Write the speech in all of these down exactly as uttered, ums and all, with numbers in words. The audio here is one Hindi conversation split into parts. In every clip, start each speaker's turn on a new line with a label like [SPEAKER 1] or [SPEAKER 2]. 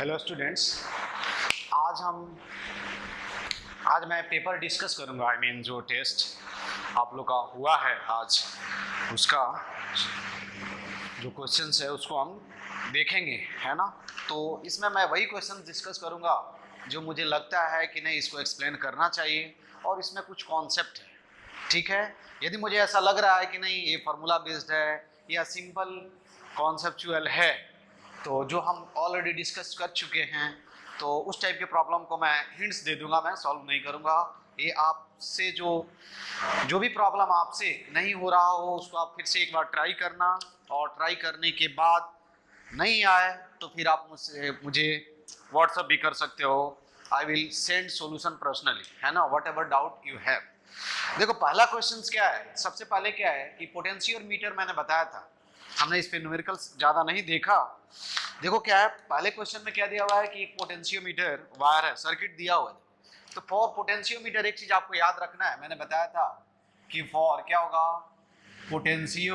[SPEAKER 1] हेलो स्टूडेंट्स, आज हम आज मैं पेपर डिस्कस करूंगा। आई मीन जो टेस्ट आप लोग का हुआ है आज, उसका जो क्वेश्चंस है उसको हम देखेंगे, है ना। तो इसमें मैं वही क्वेश्चन डिस्कस करूंगा जो मुझे लगता है कि नहीं इसको एक्सप्लेन करना चाहिए और इसमें कुछ कॉन्सेप्ट है, ठीक है। यदि मुझे ऐसा लग रहा है कि नहीं ये फार्मूला बेस्ड है या सिंपल कॉन्सेप्चुअल है, तो जो हम ऑलरेडी डिस्कस कर चुके हैं, तो उस टाइप के प्रॉब्लम को मैं हिंट्स दे दूंगा, मैं सॉल्व नहीं करूंगा। ये आपसे जो जो भी प्रॉब्लम आपसे नहीं हो रहा हो उसको आप फिर से एक बार ट्राई करना, और ट्राई करने के बाद नहीं आए तो फिर आप मुझसे मुझे व्हाट्सएप भी कर सकते हो। I will send solution personally, है ना, whatever doubt you have. देखो पहला क्वेश्चन क्या है, सबसे पहले क्या है कि पोटेंशियोमीटर मैंने बताया था, हमने इस पे न्यूमेरिकल्स ज़्यादा नहीं देखा। देखो क्या है, पहले क्वेश्चन में क्या दिया हुआ है कि एक पोटेंशियोमीटर वायर है, सर्किट दिया हुआ है। तो फॉर पोटेंशियोमीटर एक चीज आपको याद रखना है, मैंने बताया था कि फॉर क्या होगा, पोटेंशियो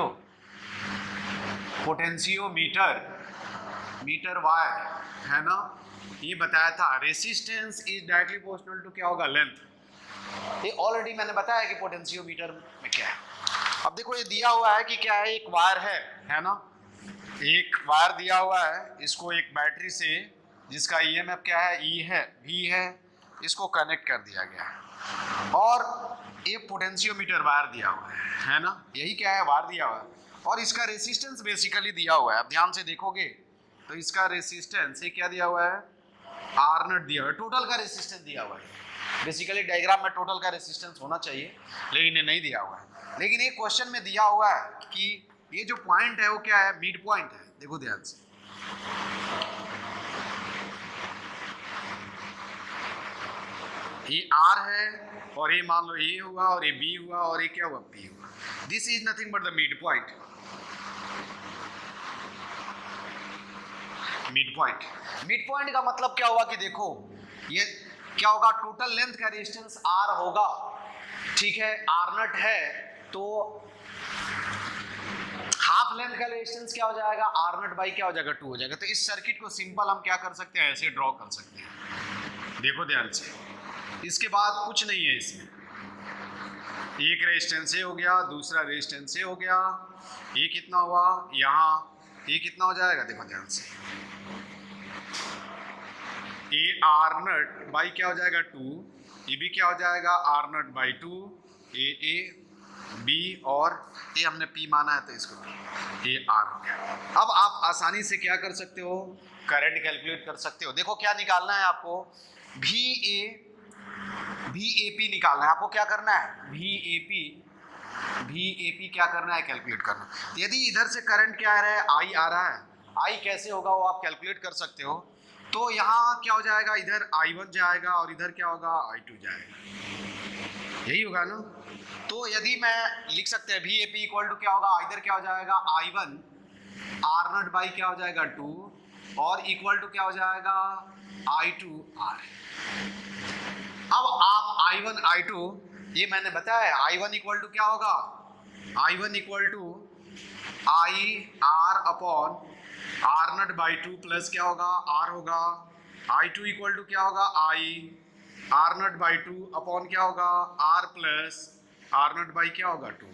[SPEAKER 1] पोटेंशियोमीटर मीटर वायर, है ना, ये बताया था। Resistance is directly proportional to क्या होगा, लेंथ। ये ऑलरेडी मैंने बताया कि पोटेंशियोमीटर में क्या है। अब देखो ये दिया हुआ है कि क्या है, एक वायर है है ना, एक वायर दिया हुआ है, इसको एक बैटरी से जिसका ईएमएफ क्या है, ई है, वी है, इसको कनेक्ट कर दिया गया है, और एक पोटेंशियोमीटर वायर दिया हुआ है है ना, यही क्या है, वायर दिया हुआ है, और इसका रेसिस्टेंस बेसिकली दिया हुआ है। अब ध्यान से देखोगे तो इसका रेसिस्टेंस ये क्या दिया हुआ है, आर नॉट दिया हुआ है, टोटल का रेसिस्टेंस दिया हुआ है। बेसिकली डायग्राम में टोटल का रेसिस्टेंस होना चाहिए, लेकिन ये नहीं दिया हुआ है। लेकिन एक क्वेश्चन में दिया हुआ है कि ये जो पॉइंट है वो क्या है, मिड पॉइंट है। देखो ध्यान से, ये आर है और ये मान लो ए हुआ और ये बी हुआ और ये क्या हुआ, पी हुआ। This is nothing but the mid point. Mid point mid point का मतलब क्या हुआ कि देखो ये क्या होगा, टोटल लेंथ का रेजिस्टेंस आर होगा, ठीक है, आर नट है, तो हाफ लेंथ का रेजिस्टेंस क्या हो जाएगा, आर नट बाई क्या हो जाएगा, टू हो जाएगा। तो इस सर्किट को सिंपल हम क्या कर सकते हैं, ऐसे ड्रॉ कर सकते हैं। देखो ध्यान से, इसके बाद कुछ नहीं है इसमें, एक रेजिस्टेंस से हो गया, दूसरा रेजिस्टेंस से हो गया, ये कितना हुआ, यहाँ ये कितना हो जाएगा, देखो ध्यान से, ए आर नट बाई क्या हो जाएगा, टू, ये भी क्या हो जाएगा, R naught by two, A A B, और ये हमने पी माना है तो इसको पी, ए आर हो गया। अब आप आसानी से क्या कर सकते हो, करंट कैलकुलेट कर सकते हो। देखो क्या निकालना है आपको, V A V A P निकालना है आपको। क्या करना है, V A P V A P क्या करना है, कैलकुलेट करना। यदि इधर से करंट क्या आ रहा है, आई आ रहा है, आई कैसे होगा वो आप कैलकुलेट कर सकते हो। तो यहाँ क्या हो जाएगा, इधर आई वन जाएगा और इधर क्या होगा, आई टू जाएगा, यही होगा ना। तो यदि मैं लिख सकते हैं V A P equal to क्या होगा, इधर क्या हो जाएगा, I one R naught by क्या हो जाएगा, टू, और इक्वल टू क्या हो जाएगा, आई टू आर। अब आप आई वन आई टू, ये मैंने बताया आई वन इक्वल टू क्या होगा, I one equal to I R upon R naught by two plus क्या होगा, आर होगा, आई टू इक्वल टू क्या होगा, I R naught by two upon क्या होगा, R plus R naught by क्या होगा, टू।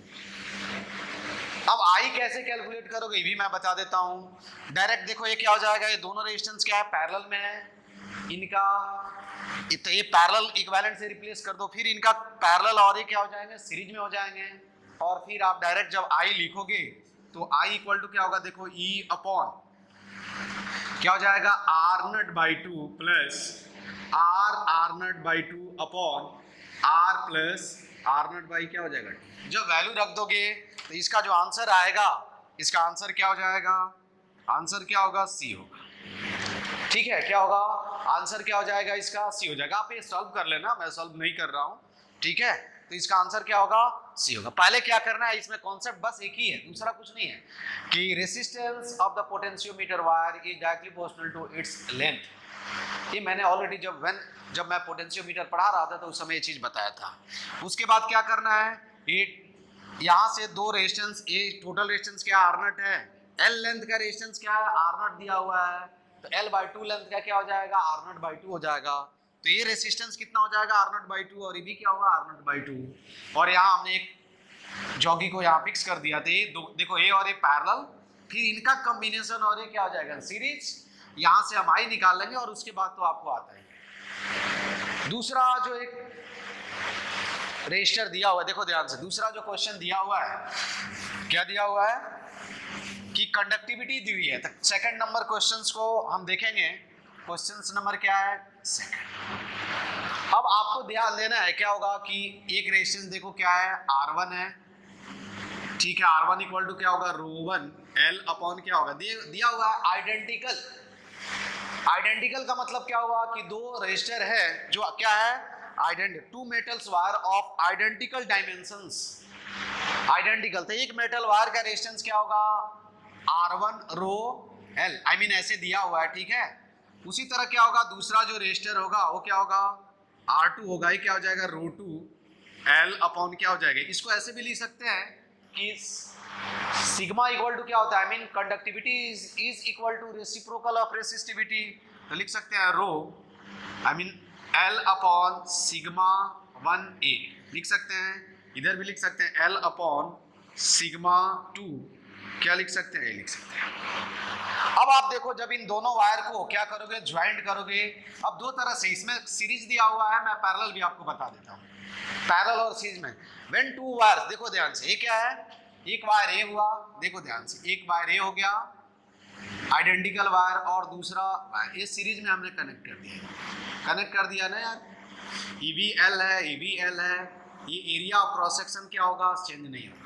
[SPEAKER 1] अब आई कैसे कैलकुलेट करोगे ये भी मैं बता देता हूं डायरेक्ट। देखो ये क्या हो जाएगा, ये दोनों रेजिस्टेंस क्या है, पैरेलल में है, इनका तो ये पैरेलल इक्विवेलेंट से रिप्लेस कर दो, फिर इनका पैरेलल और ये क्या हो जाएंगे, सीरीज में हो जाएंगे, और फिर आप डायरेक्ट जब आई लिखोगे तो आई इक्वल टू क्या होगा, देखो ई अपॉन क्या हो जाएगा, R naught by two plus R R naught by two upon R plus R naught by क्या हो जाएगा, जब वैल्यू रख दोगे तो इसका जो आंसर आएगा, इसका आंसर क्या हो जाएगा, आंसर क्या होगा, सी होगा, ठीक है। क्या होगा, आंसर क्या हो जाएगा, इसका सी हो जाएगा। आप ये सॉल्व कर लेना, मैं सॉल्व नहीं कर रहा हूं, ठीक है। तो इसका आंसर क्या होगा, सी होगा। पहले क्या करना है, इसमें कॉन्सेप्ट बस एक ही है, दूसरा कुछ नहीं है, कि resistance of the potentiometer wire is directly proportional to its length. ये मैंने ऑलरेडी जब व्हेन जब मैं पोटेंशियोमीटर पढ़ा रहा था तो उस समय ये चीज बताया था। उसके बाद क्या करना है, ये यहाँ से दो रेजिस्टेंस, ये टोटल रेजिस्टेंस क्या आर नट है, एल लेंथ का रेजिस्टेंस क्या है, आर नट दिया हुआ है, तो L बाई टू लेंथ का क्या हो जाएगा, आर नॉट बाई टू हो जाएगा। तो ये रेसिस्टेंस कितना हो जाएगा, आर नॉट बाई टू, और ये भी क्या होगा, आर नॉट बाई टू। और यहाँ हमने एक जॉगी को यहाँ फिक्स कर दिया था, ये देखो ए और ए पैरेलल, फिर इनका कॉम्बिनेशन और ये क्या हो जाएगा, सीरीज। यहाँ से हम आई निकाल लेंगे और उसके बाद तो आपको आता है। दूसरा जो एक रेजिस्टर दिया हुआ है, देखो ध्यान से, दूसरा जो क्वेश्चन दिया हुआ है, क्या दिया हुआ है कि कंडक्टिविटी दी हुई है। तो सेकंड नंबर क्वेश्चंस को हम देखेंगे। क्वेश्चंस नंबर क्या है, सेकंड। अब आपको ध्यान देना है, क्या होगा कि एक रेजिस्टेंस देखो क्या है, आर वन है, ठीक है। आर वन इक्वल टू क्या होगा, रो वन एल अपॉन क्या होगा, दिया हुआ है आइडेंटिकल। आइडेंटिकल का मतलब क्या हुआ कि दो रेजिस्टर है जो क्या है, identical, two metals wire of identical dimensions. Identical, तो एक मेटल वायर का रेजिस्टेंस क्या होगा, R one rho L, I mean ऐसे दिया हुआ है, ठीक है। उसी तरह क्या होगा, दूसरा जो रेजिस्टर होगा वो क्या होगा, आर टू होगा, ये क्या हो जाएगा, रो टू एल अपॉन क्या हो जाएगा। इसको ऐसे भी लिख सकते हैं कि सिग्मा इक्वल टू क्या होता है, I mean conductivity is is equal to reciprocal of resistivity. तो लिख सकते हैं rho, I mean L upon sigma one A, लिख सकते हैं। इधर भी लिख सकते हैं एल अपॉन सिग्मा टू, क्या लिख सकते हैं, लिख सकते हैं। अब आप देखो, जब इन दोनों वायर को क्या करोगे, ज्वाइंट करोगे। अब दो तरह से, इसमें सीरीज दिया हुआ है, मैं पैरेलल भी आपको बता देता हूँ। पैरेलल और सीरीज में व्हेन टू वायर्स, देखो ध्यान से, ये क्या है, एक वायर ए हुआ, देखो ध्यान से, एक वायर ए हो गया आइडेंटिकल वायर, और दूसरा वायर ये सीरीज में हमने कनेक्ट कर दिया, कनेक्ट कर दिया ना यार। ई बी एल है, ई बी एल है, ये एरिया ऑफ क्रॉस सेक्शन क्या होगा, चेंज नहीं होगा।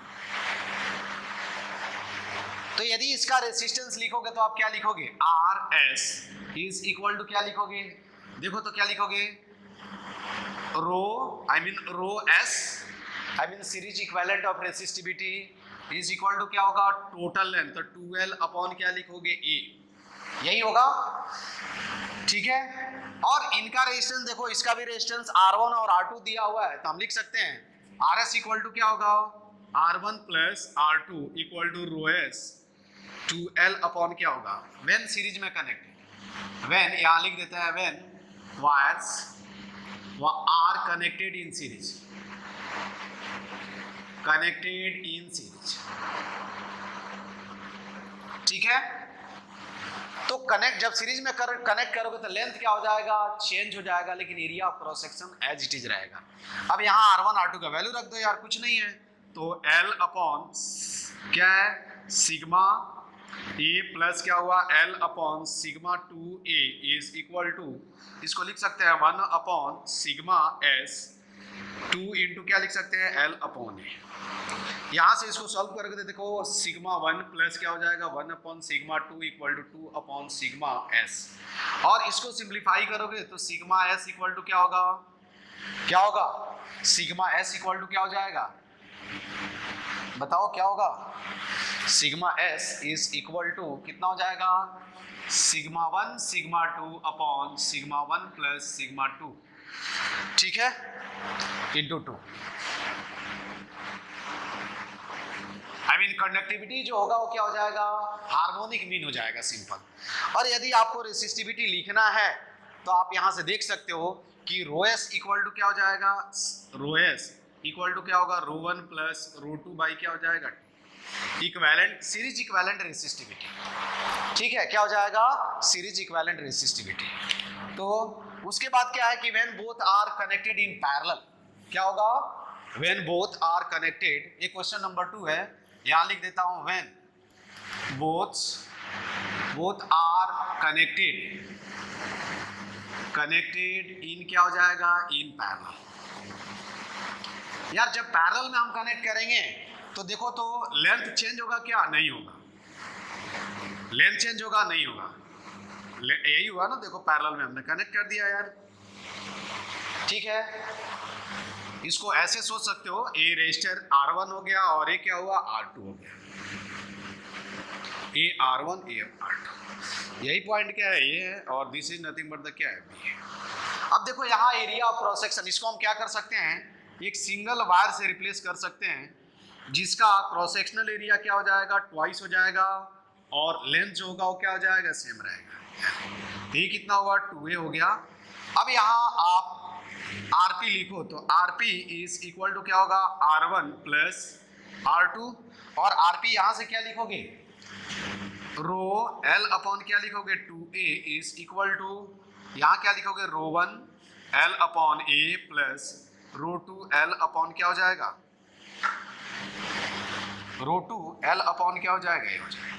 [SPEAKER 1] तो यदि इसका रेसिस्टेंस लिखोगे तो आप क्या लिखोगे, R S is equal to क्या लिखोगे, देखो तो क्या लिखोगे, rho I mean rho S I mean series equivalent of resistivity is equal to क्या होगा, टोटल लेंथ, तो टू एल अपॉन क्या लिखोगे, ए, यही होगा, ठीक है। और इनका रेजिस्टेंस देखो, इसका भी रेजिस्टेंस आर वन और आर टू दिया हुआ है, तो हम लिख सकते हैं आर एस इक्वल टू क्या होगा, R one plus R two equal to rho S two L upon क्या होगा, व्हेन सीरीज में कनेक्टेड, व्हेन यहाँ लिख देता है, when wires are connected in series, connected in series, ठीक है। तो कनेक्ट जब सीरीज में कर, कनेक्ट करोगे तो लेंथ क्या हो जाएगा, चेंज हो जाएगा, लेकिन area of cross section as it is रहेगा। अब यहाँ आर वन आर टू का वैल्यू रख दो यार, कुछ नहीं है, तो L अपॉन क्या है, सिग्मा ए प्लस क्या हुआ, L upon sigma two A is equal to, इसको लिख सकते हैं one upon sigma S two into क्या लिख सकते हैं, L अपॉन ए। यहाँ से इसको सॉल्व करके देखो, सिग्मा वन प्लस क्या हो जाएगा, one upon sigma two equal to two upon sigma S, और इसको सिंप्लीफाई करोगे तो सिग्मा एस इक्वल टू क्या होगा, क्या होगा, सिग्मा एस इक्वल टू क्या हो जाएगा, बताओ क्या होगा, sigma S is equal to कितना हो जाएगा, sigma one sigma two upon sigma one plus sigma two, ठीक है, into two. I mean conductivity जो होगा वो क्या हो जाएगा, हार्मोनिक मीन हो जाएगा, सिंपल। और यदि आपको रेसिस्टिविटी लिखना है तो आप यहां से देख सकते हो कि रो एस इक्वल टू क्या हो जाएगा, रो एस इक्वल टू क्या होगा, rho one plus rho two by क्या हो जाएगा, इक्विवेलेंट सीरीज इक्विवेलेंट रेसिस्टिविटी, ठीक है, क्या हो जाएगा, सीरीज इक्विवेलेंट रेसिस्टिविटी। तो उसके बाद क्या है कि when both are connected in parallel, क्या होगा, व्हेन बोथ आर कनेक्टेड, ये क्वेश्चन नंबर टू है, यहां लिख देता हूं, when both both are connected connected in क्या हो जाएगा, इन पैरेलल। यार जब पैरेलल में हम कनेक्ट करेंगे तो देखो तो लेंथ चेंज होगा क्या, नहीं होगा, लेंथ चेंज होगा, नहीं होगा, यही हुआ ना, देखो पैरेलल में हमने कनेक्ट कर दिया यार, ठीक है। इसको ऐसे सोच सकते हो, ए रेजिस्टर आर वन हो गया और ए क्या हुआ, आर टू हो गया, A R one A R two, यही पॉइंट क्या है, ये है, और this is nothing but the क्या है, बी है। अब देखो यहाँ एरिया ऑफ क्रॉस सेक्शन, इसको हम क्या कर सकते हैं, एक सिंगल वायर से रिप्लेस कर सकते हैं, जिसका क्रॉस सेक्शनल एरिया क्या हो जाएगा, ट्वाइस हो जाएगा और लेंथ जो होगा वो क्या हो जाएगा, सेम रहेगा। ये कितना हुआ, टू ए हो गया। अब यहाँ आप आरपी लिखो तो आरपी इज इक्वल टू क्या होगा, R one plus R two, और आरपी यहाँ से क्या लिखोगे, रो एल अपॉन क्या लिखोगे, two A is equal to, यहाँ क्या लिखोगे, rho one L upon A plus rho two L upon क्या हो जाएगा, रो टू एल अपॉन क्या हो जाएगा, ये हो जाएगा,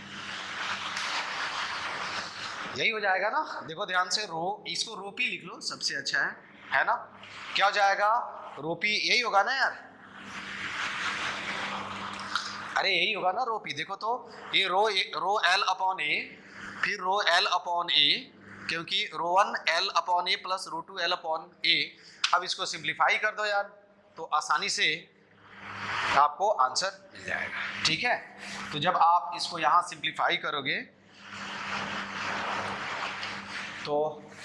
[SPEAKER 1] यही हो जाएगा ना। देखो ध्यान से, रो, इसको रो पी लिख लो, सबसे अच्छा है है ना। क्या हो जाएगा, रो पी, यही होगा ना यार, अरे यही होगा ना रो पी। देखो तो ये रो रो एल अपॉन ए, फिर रो एल अपॉन ए, क्योंकि rho one L upon A plus rho two L upon A. अब इसको सिंप्लीफाई कर दो यार, तो आसानी से आपको आंसर मिल जाएगा, ठीक है। तो जब आप इसको यहाँ सिंप्लीफाई करोगे तो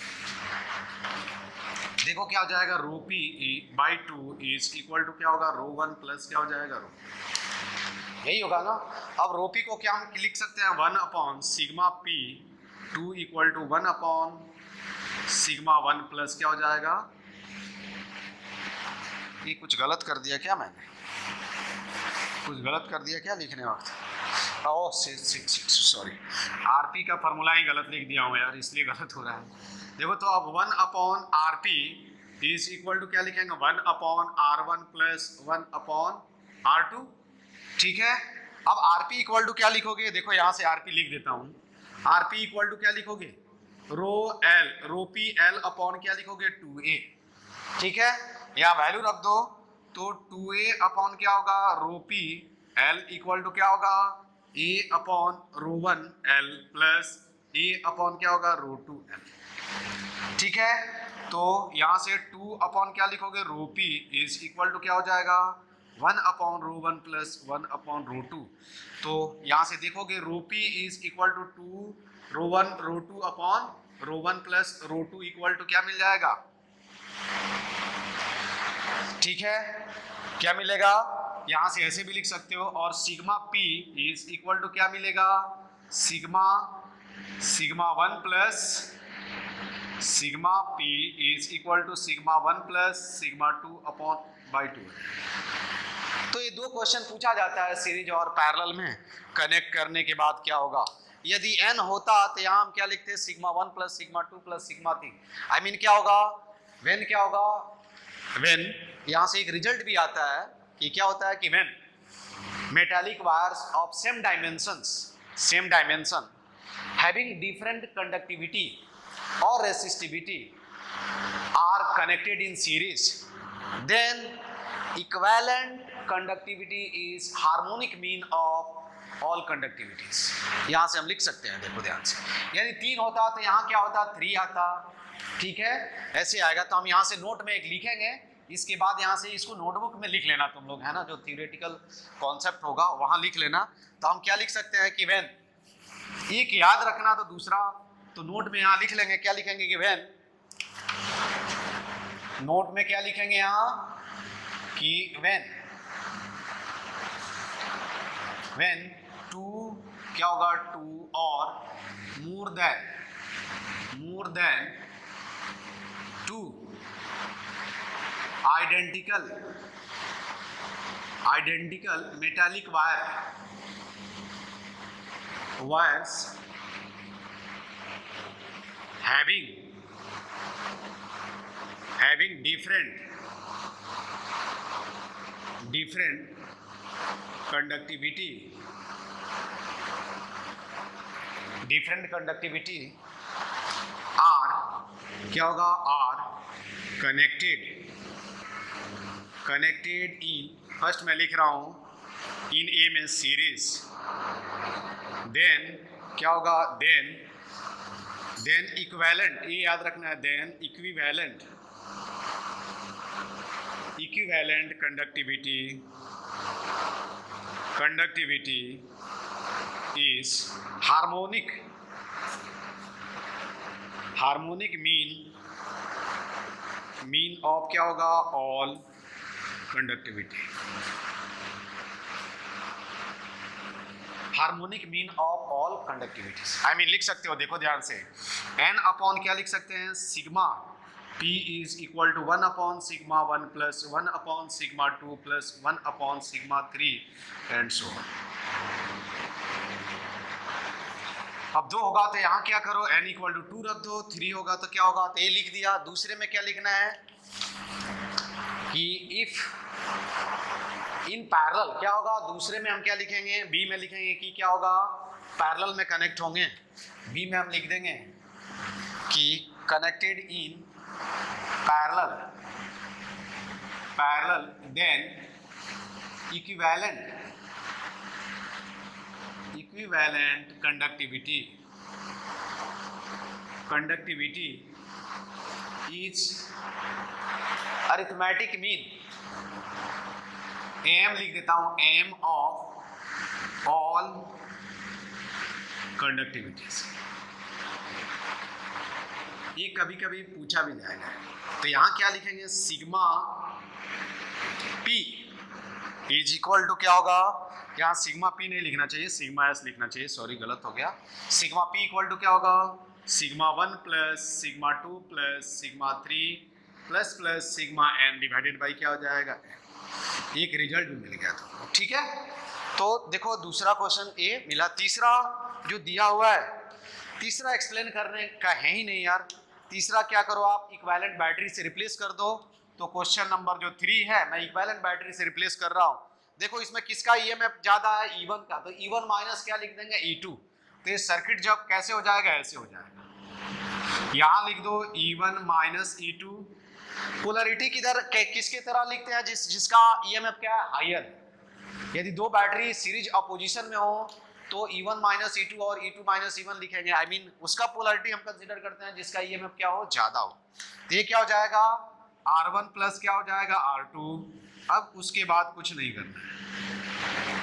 [SPEAKER 1] देखो क्या हो जाएगा, rho P by two is equal to क्या होगा, रो वन प्लस क्या हो जाएगा, रो, यही होगा ना। अब रो पी को क्या हम लिख सकते हैं, one upon sigma P two equal to one upon sigma one plus क्या हो जाएगा, ये कुछ गलत कर दिया क्या मैंने, कुछ गलत कर दिया क्या लिखने वक्त, ओह सॉरी, आरपी का फॉर्मूला ही गलत लिख दिया हूँ यार, इसलिए गलत हो रहा है। देखो तो अब one upon R P is equal to क्या लिखेंगे, one upon R one plus one upon R two, ठीक है। अब आर पी इक्वल टू क्या लिखोगे, देखो यहाँ से आर पी लिख देता हूँ, आर पी इक्वल टू क्या लिखोगे, rho L, rho P L upon क्या लिखोगे, टू ए, ठीक है। यहाँ वैल्यू रख दो, तो टू ए अपॉन क्या होगा, rho P L equal to क्या होगा, A upon rho one L plus A upon क्या होगा, रो टू एल, ठीक है। तो यहाँ से टू अपॉन क्या लिखोगे, rho P is equal to क्या हो जाएगा, one upon rho one plus one upon rho two. तो यहाँ से देखोगे rho P is equal to two rho one rho two upon rho one plus rho two equal to क्या मिल जाएगा, ठीक है। क्या मिलेगा, यहाँ से ऐसे भी लिख सकते हो, और sigma P is equal to क्या मिलेगा, sigma sigma one plus sigma P is equal to sigma one plus sigma two upon by two. तो ये दो क्वेश्चन पूछा जाता है सीरीज और पैरेलल में, कनेक्ट करने के बाद क्या होगा, यदि n होता तो यहाँ हम क्या लिखते, sigma one plus sigma two plus sigma three, I mean क्या होगा, व्हेन क्या होगा, व्हेन यहाँ से एक रिजल्ट भी आता है कि क्या होता है कि when metallic wires of same dimensions same dimension having different conductivity or resistivity are connected in series, then equivalent conductivity is harmonic mean of all conductivities। यहाँ से हम लिख सकते हैं, देखो ध्यान से, यानी तीन होता तो यहाँ क्या होता, थ्री आता, ठीक है, ऐसे आएगा। तो हम यहाँ से नोट में एक लिखेंगे, इसके बाद यहाँ से इसको नोटबुक में लिख लेना तुम लोग, है ना, जो थियोरेटिकल कॉन्सेप्ट होगा वहाँ लिख लेना। तो हम क्या लिख सकते हैं कि व्हेन, एक याद रखना, तो दूसरा तो नोट में यहाँ लिख लेंगे, क्या लिखेंगे कि व्हेन, नोट में क्या लिखेंगे यहाँ कि व्हेन व्हेन टू क्या होगा, टू और more than more than two identical identical metallic wire wires having having different different conductivity different conductivity are क्या होगा, are connected connected in, first मैं लिख रहा हूं in A में series, then क्या होगा, then देन इक्विवेलेंट, ये याद रखना है, then equivalent equivalent conductivity conductivity is harmonic harmonic mean mean of क्या होगा, all conductivity. Harmonic mean of all conductivities. I mean लिख सकते हो, देखो ध्यान से, एन अपॉन क्या लिख सकते हैं, sigma P is equal to one upon sigma one plus one upon sigma two plus one upon sigma three and so on. अब दो होगा तो यहाँ क्या करो, n इक्वल टू टू रख दो, थ्री होगा तो क्या होगा, तो ये लिख दिया। दूसरे में क्या लिखना है कि इफ इन पैरेलल क्या होगा, दूसरे में हम क्या लिखेंगे, बी में लिखेंगे कि क्या होगा, पैरेलल में कनेक्ट होंगे। बी में हम लिख देंगे कि connected in parallel parallel then equivalent equivalent conductivity conductivity is arithmetic mean, M लिख देता हूं, एम ऑफ ऑल कंडक्टिविटीज। ये कभी कभी पूछा भी जाएगा, तो यहां क्या लिखेंगे, sigma P is equal to क्या होगा, यहाँ सिग्मा पी नहीं लिखना चाहिए, सिग्मा एस लिखना चाहिए, सॉरी गलत हो गया। सिग्मा पी इक्वल टू क्या होगा, sigma one plus sigma two plus sigma three plus plus sigma N divided by क्या हो जाएगा, एक रिजल्ट भी मिल गया। तो ठीक है, तो देखो दूसरा क्वेश्चन ए मिला। तीसरा जो दिया हुआ है, तीसरा एक्सप्लेन करने का है ही नहीं यार। तीसरा क्या करो आप, इक्विवेलेंट बैटरी से रिप्लेस कर दो। तो क्वेश्चन नंबर जो थ्री है मैं इक्विवेलेंट बैटरी से रिप्लेस कर रहा हूँ। देखो इसमें किसका ईएमएफ ज्यादा है, ई वन का, तो ई वन माइनस क्या लिख देंगे, ई टू। तो ये सर्किट जब कैसे हो जाएगा, ऐसे हो जाएगा। यहाँ लिख दो E one minus E two. Polarity किधर किसके तरह लिखते हैं, जिस जिसका ईएमएफ क्या है, हायर। यदि दो बैटरी सीरीज अपोजिशन में हो तो E one minus E two और E two minus E one लिखेंगे। आई I मीन mean, उसका पोलरिटी हम कंसीडर करते हैं जिसका ईएमएफ क्या हो, ज्यादा हो। तो ये क्या हो जाएगा, आर वन प्लस क्या हो जाएगा, आर टू। अब उसके बाद कुछ नहीं करना है।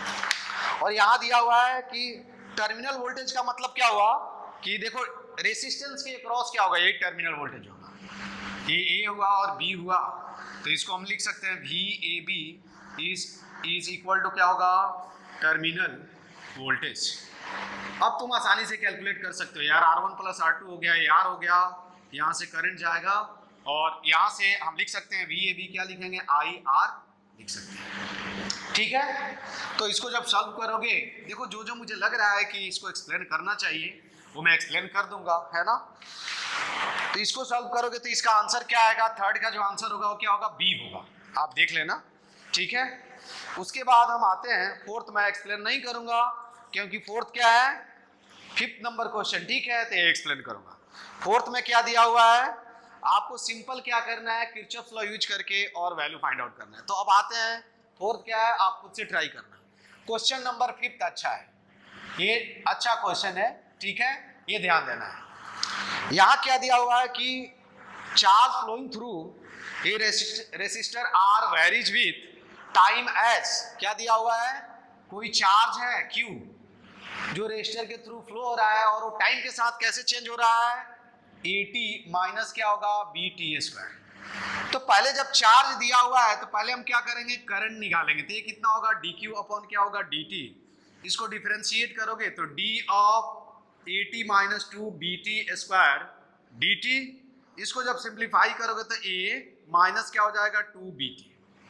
[SPEAKER 1] और यहां दिया हुआ है कि टर्मिनल वोल्टेज का मतलब क्या हुआ, कि देखो रेसिस्टेंस के क्रॉस क्या होगा, यही टर्मिनल वोल्टेज होगा। ये ए हुआ और बी हुआ, तो इसको हम लिख सकते हैं V A B is is equal to क्या होगा, टर्मिनल वोल्टेज। अब तुम आसानी से कैलकुलेट कर सकते हो यार, R one plus R two हो गया, ये आर हो गया, यहाँ से करंट जाएगा और यहाँ से हम लिख सकते हैं वी ए बी क्या लिखेंगे, आई आर लिख सकते हैं। ठीक है, तो इसको जब सॉल्व करोगे, देखो जो जो मुझे लग रहा है कि इसको एक्सप्लेन करना चाहिए वो मैं एक्सप्लेन कर दूंगा, है ना। तो इसको सॉल्व करोगे तो इसका आंसर क्या आएगा, थर्ड का जो आंसर होगा वो क्या होगा, बी होगा। आप देख लेना, ठीक है। उसके बाद हम आते हैं फोर्थ, मैं एक्सप्लेन नहीं करूंगा क्योंकि फोर्थ क्या है, फिफ्थ नंबर क्वेश्चन, ठीक है, तो ये एक्सप्लेन करूंगा। फोर्थ में क्या दिया हुआ है, आपको सिंपल क्या करना है, किरचॉफ लॉ यूज करके और वैल्यू फाइंड आउट करना है। तो अब आते हैं फोर्थ क्या है, आप खुद से ट्राई करना। क्वेश्चन नंबर फिफ्थ अच्छा है, ये अच्छा क्वेश्चन है, ठीक है, ये ध्यान देना है। यहां क्या दिया हुआ है कि charge flowing through a resistor R varies with time as. क्या दिया हुआ है, कोई चार्ज है Q जो रेजिस्टर के थ्रू फ्लो हो रहा है और वो टाइम के साथ कैसे चेंज हो रहा है, एटी माइनस क्या होगा, बी टी स्क्वायर। तो पहले जब चार्ज दिया हुआ है तो पहले हम क्या करेंगे, करंट निकालेंगे। तो ये कितना होगा, डी क्यू अपॉन क्या होगा, डी टी। इसको डिफरेंशिएट करोगे तो D of AT minus two B T square D T. इसको जब सिंप्लीफाई करोगे तो ए माइनस क्या हो जाएगा, टू बी टी।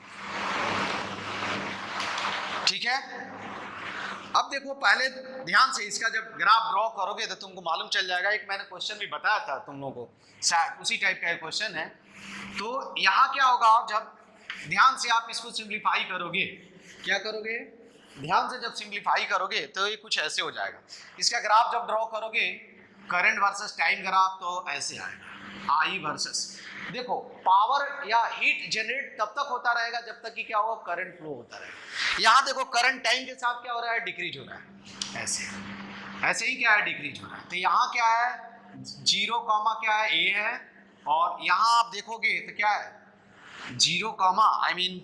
[SPEAKER 1] ठीक है, अब देखो पहले ध्यान से इसका जब ग्राफ ड्रॉ करोगे तो तुमको मालूम चल जाएगा। एक मैंने क्वेश्चन भी बताया था तुम लोगों को, शायद उसी टाइप का एक क्वेश्चन है। तो यहाँ क्या होगा, जब ध्यान से आप इसको सिंप्लीफाई करोगे, क्या करोगे, ध्यान से जब सिंप्लीफाई करोगे तो ये कुछ ऐसे हो जाएगा। इसका ग्राफ जब ड्रॉ करोगे, करंट वर्सेस टाइम ग्राफ, तो ऐसे आएगा, आई वर्सेस। देखो पावर या हीट जनरेट तब तक होता रहेगा जब तक कि क्या होगा, करंट फ्लो होता रहेगा। यहाँ देखो करंट टाइम के साथ क्या हो रहा है, डिक्रीज हो रहा है, ऐसे ऐसे ही क्या है, डिक्रीज हो रहा है। तो यहाँ क्या है, जीरो कॉमा क्या है, ए है, और यहाँ आप देखोगे तो क्या है, zero comma I mean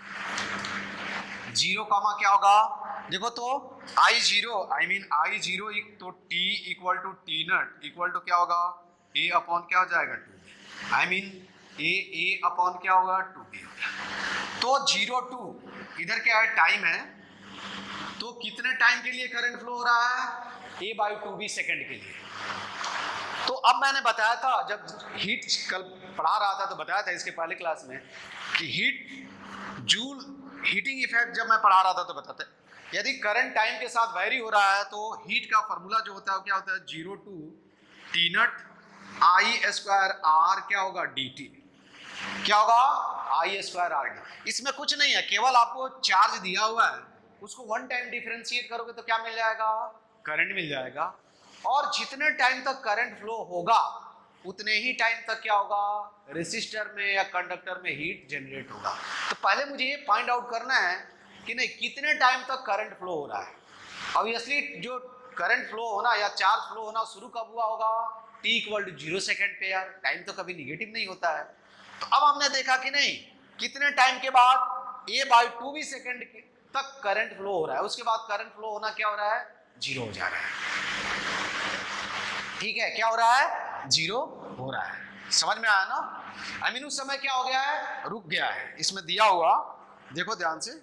[SPEAKER 1] zero comma क्या होगा, देखो तो I zero I mean I zero तो T equal to T naught equal to क्या होगा, ए अपॉन क्या हो जाएगा, two. I mean A A upon क्या होगा, टू बी। तो जीरो टू इधर क्या है, टाइम है, तो कितने टाइम के लिए करंट फ्लो हो रहा है? A by two B second के लिए। तो अब मैंने बताया था, जब हीट कल पढ़ा रहा था तो बताया था इसके पहले क्लास में कि हीट जूल हीटिंग इफेक्ट जब मैं पढ़ा रहा था तो बताते, यदि करंट टाइम के साथ वेरी हो रहा है तो हीट का फॉर्मूला जो होता है वो क्या होता है? Zero to T naught I square R क्या होगा? D T. क्या होगा? I square R D. इसमें कुछ नहीं है, केवल आपको चार्ज दिया हुआ है, उसको वन टाइम डिफरेंशिएट करोगे तो क्या मिल जाएगा? करंट मिल जाएगा। और जितने टाइम तक करंट फ्लो होगा उतने ही टाइम तक क्या होगा? रेसिस्टर में या कंडक्टर में हीट जनरेट होगा। तो पहले मुझे ये फाइंड आउट करना है कि नहीं कितने टाइम तक करंट फ्लो हो रहा है। ऑब्वियसली जो करंट फ्लो होना या चार्ज फ्लो होना शुरू कब हुआ होगा? T equal to zero second पे यार, टाइम तो कभी निगेटिव नहीं होता है। तो अब हमने देखा कि नहीं कितने टाइम के बाद A by two B second तक करंट फ्लो हो रहा है, उसके बाद करंट फ्लो होना क्या हो रहा है? जीरो हो जा रहा है। ठीक है, क्या हो रहा है? जीरो हो रहा है। समझ में आया ना? आई मीन उस समय क्या हो गया है? रुक गया है। इसमें दिया हुआ देखो ध्यान से,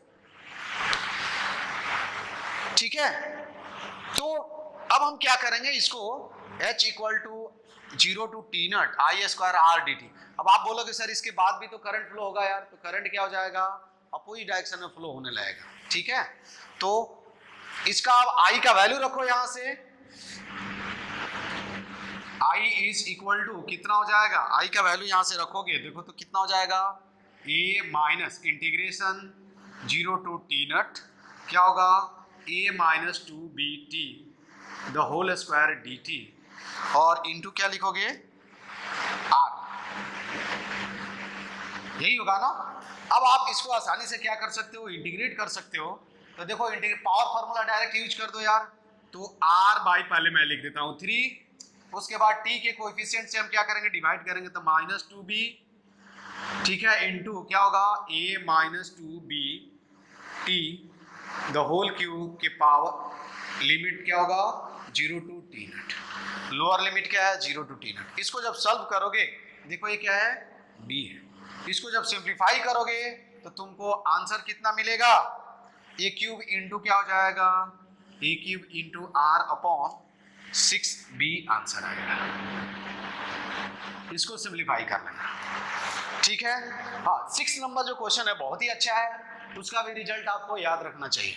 [SPEAKER 1] ठीक है। तो अब हम क्या करेंगे, इसको H equal to zero to T naught I square R D T. अब आप बोलोगे सर इसके बाद भी तो करंट फ्लो होगा यार, तो करंट क्या हो जाएगा? अपोजिट डायरेक्शन में फ्लो होने लगेगा। ठीक है, तो इसका अब आई का वैल्यू रखो यहां से, I इज इक्वल टू कितना हो जाएगा? I का वैल्यू यहां से रखोगे देखो तो कितना हो जाएगा? A minus integration zero to T naught क्या होगा? A minus two B T the whole square D T और इंटू क्या लिखोगे? R। यही होगा ना? अब आप इसको आसानी से क्या कर सकते हो? इंटीग्रेट कर सकते हो। तो देखो integrate power formula direct use कर दो यार। तो R बाई पहले मैं लिख देता हूँ थ्री, उसके बाद t के कोएफिशिएंट से हम क्या करेंगे? डिवाइड करेंगे तो माइनस टू बी, ठीक है, इनटू क्या होगा? a minus two B T the whole cube के पावर लिमिट क्या होगा? Zero to T naught. Lower limit क्या है? Zero to T naught. इसको जब सॉल्व करोगे देखो ये क्या है? b है। इसको जब सिंप्लीफाई करोगे तो तुमको आंसर कितना मिलेगा? a क्यूब इंटू क्या हो जाएगा? a cube into R upon six B answer आएगा। इसको सिंप्लीफाई कर लेना, ठीक है। हाँ, सिक्स नंबर जो क्वेश्चन है बहुत ही अच्छा है, उसका भी रिजल्ट आपको याद रखना चाहिए।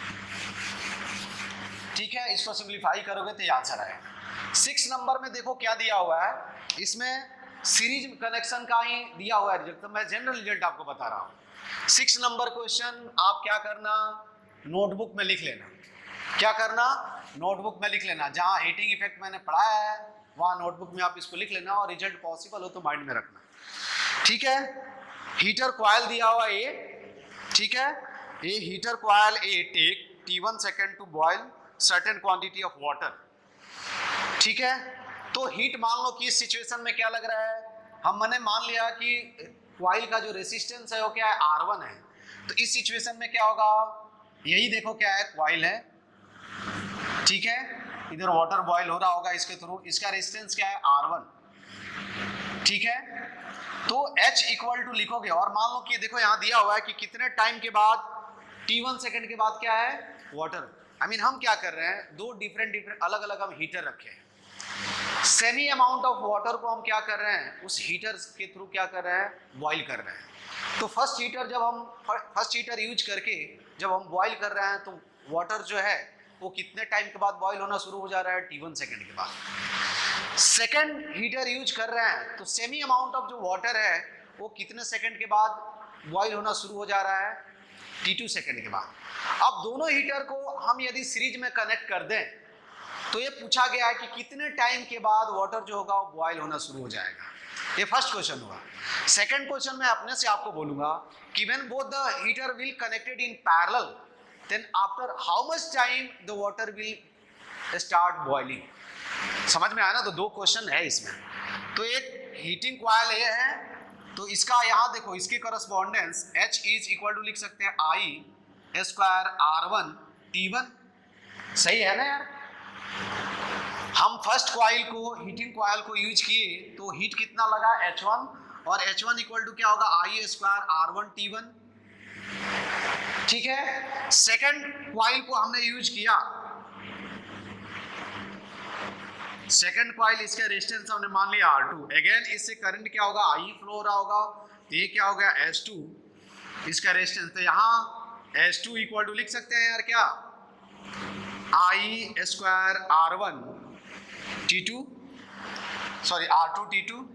[SPEAKER 1] ठीक है, इसको सिंप्लीफाई करोगे तो आंसर आएगा। सिक्स नंबर में देखो क्या दिया हुआ है, इसमें सीरीज कनेक्शन का ही दिया हुआ है रिजल्ट, तो मैं जनरल रिजल्ट आपको बता रहा हूँ। सिक्स नंबर क्वेश्चन आप क्या करना? नोटबुक में लिख लेना। क्या करना? नोटबुक में लिख लेना। जहाँ हीटिंग इफेक्ट मैंने पढ़ाया है वहाँ नोटबुक में आप इसको लिख लेना और रिजल्ट पॉसिबल हो तो माइंड में रखना। ठीक है, हीटर कॉइल दिया हुआ ए, ठीक है, a heater coil a take T one second to boil certain quantity of water. ठीक है, तो हीट मान लो कि इस सिचुएशन में क्या लग रहा है, हमने मान लिया कि कॉइल का जो रेसिस्टेंस है वो क्या है? आर वन है। तो इस सिचुएशन में क्या होगा? यही देखो क्या है? कॉइल है, ठीक है, इधर वाटर बॉयल हो रहा होगा इसके थ्रू, इसका रेजिस्टेंस क्या है? R one. ठीक है, तो H इक्वल टू लिखोगे और मान लो कि देखो यहाँ दिया हुआ है कि कितने टाइम के बाद, टी वन सेकेंड के बाद क्या है? वाटर। आई मीन हम क्या कर रहे हैं? दो डिफरेंट डिफरेंट अलग अलग हम हीटर रखे हैं। सेमी अमाउंट ऑफ वाटर को हम क्या कर रहे हैं? उस हीटर के थ्रू क्या कर रहे हैं? बॉयल कर रहे हैं। तो फर्स्ट हीटर जब हम फर्स्ट हीटर यूज करके जब हम बॉयल कर रहे हैं तो वाटर जो है वो कितने टाइम के बाद बॉयल होना शुरू हो जा रहा है? टी वन सेकेंड के बाद। सेकेंड हीटर यूज कर रहे हैं तो सेमी अमाउंट ऑफ जो वाटर है वो कितने सेकेंड के बाद बॉयल होना शुरू हो जा रहा है? टी टू सेकेंड के बाद। अब दोनों हीटर को हम यदि सीरीज में कनेक्ट कर दें तो ये पूछा गया है कि कितने टाइम के बाद वाटर जो होगा वो बॉयल होना शुरू हो जाएगा। ये फर्स्ट क्वेश्चन हुआ। सेकंड क्वेश्चन मैं अपने से आपको बोलूंगा कि when both the heater will connected in parallel then after how much time the water will start boiling. समझ में आया ना? तो दो क्वेश्चन है इसमें। तो एक हीटिंग कॉइल ये है, तो इसका यहाँ देखो इसके correspondence H is equal to लिख सकते हैं I square R one T one. सही है ना यार? हम फर्स्ट कॉइल को हीटिंग कॉइल को यूज किए तो हीट कितना लगा? एच वन, और एच वन इक्वल टू क्या होगा? I square R one T one. ठीक है, सेकंड कॉइल को हमने यूज किया, सेकंड कॉइल इसका रेजिस्टेंस हमने मान लिया आर टू। अगेन इससे करंट क्या होगा, आई फ्लो हो रहा होगा, तो ये क्या हो गया एस टू, इसका रेजिस्टेंस। तो यहाँ एस टू इक्वल टू लिख सकते हैं यार क्या, I square R one T two, sorry R two T two.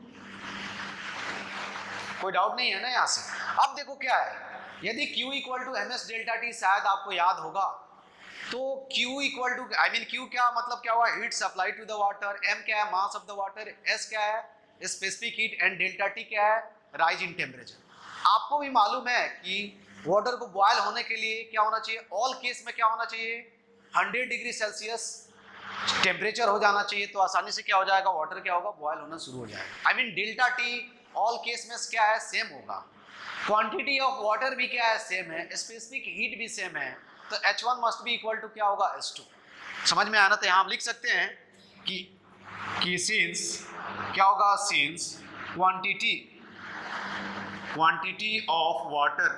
[SPEAKER 1] कोई डाउट नहीं है ना यहाँ से। अब देखो क्या है, यदि Q equal to M S delta T, शायद आपको याद होगा, तो Q equal to I mean Q क्या मतलब क्या हुआ, heat supply to the water, M क्या है mass of the water, S क्या है specific heat, and delta T क्या है राइज इन टेम्परेचर। आपको भी मालूम है कि वाटर को बॉयल होने के लिए क्या होना चाहिए, ऑल केस में क्या होना चाहिए, हंड्रेड डिग्री सेल्सियस टेम्परेचर हो जाना चाहिए, तो आसानी से क्या हो जाएगा, वाटर क्या होगा, बॉयल होना शुरू हो जाएगा। I mean delta T all case में क्या है, सेम होगा, क्वांटिटी ऑफ वाटर भी क्या है, सेम है, स्पेसिफिक हीट भी सेम है, तो H one must be equal to क्या होगा, एच टू। समझ में आया ना। तो यहाँ हम लिख सकते हैं कि कि सिंस क्या होगा, since quantity quantity of water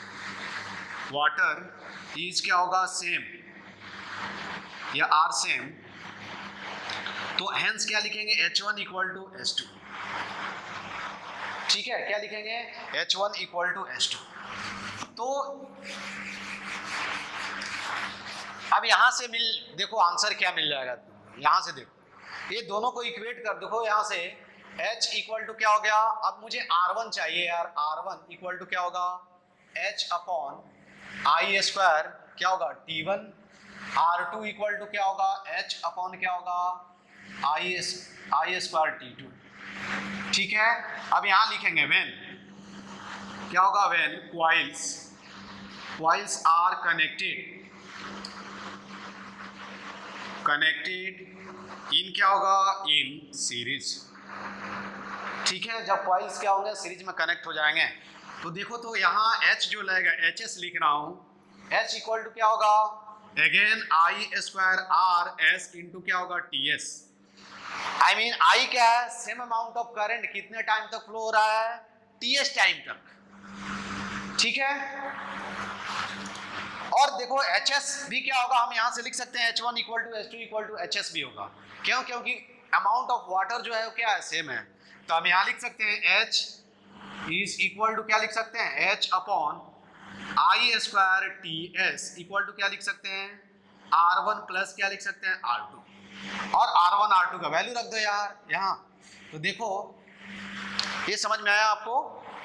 [SPEAKER 1] water is क्या होगा, सेम या आर सेम, तो हेंस क्या लिखेंगे, H one equal to H two. ठीक है, क्या लिखेंगे, H one equal to H two. तो अब यहां से मिल देखो आंसर क्या मिल जाएगा, यहां से देखो ये दोनों को इक्वेट कर देखो, यहां से H इक्वल टू क्या हो गया, अब मुझे आर वन चाहिए यार, आर वन इक्वल टू क्या होगा, H अपॉन आई स्क्वायर क्या होगा T one, R two equal to क्या होगा, H अपॉन क्या होगा, I I square T two. ठीक है, अब यहां लिखेंगे व्हेन क्या होगा, when coils coils are connected connected in क्या होगा, इन सीरीज। ठीक है, जब कॉइल्स क्या होंगे, सीरीज में कनेक्ट हो जाएंगे, तो देखो तो यहाँ H जो लगेगा, एच एस लिख रहा हूं, H इक्वल टू क्या होगा, again I square R S into क्या होगा, T S. I mean I क्या है, सेम अमाउंट ऑफ करंट कितने टाइम तक फ्लो हो रहा है, टी एस टाइम तक। ठीक है, और देखो H S भी क्या होगा, हम यहां से लिख सकते हैं H one equal to H two equal to H S भी होगा, क्यों, क्योंकि अमाउंट ऑफ वाटर जो है वो क्या है, सेम है। तो हम यहां लिख सकते हैं H इज इक्वल टू क्या लिख सकते हैं, H upon I square T S equal to क्या लिख सकते हैं, आर वन प्लस क्या लिख सकते हैं, आर टू, और आर वन आर टू का वैल्यू रख दो यार यहाँ। तो देखो ये समझ में आया आपको,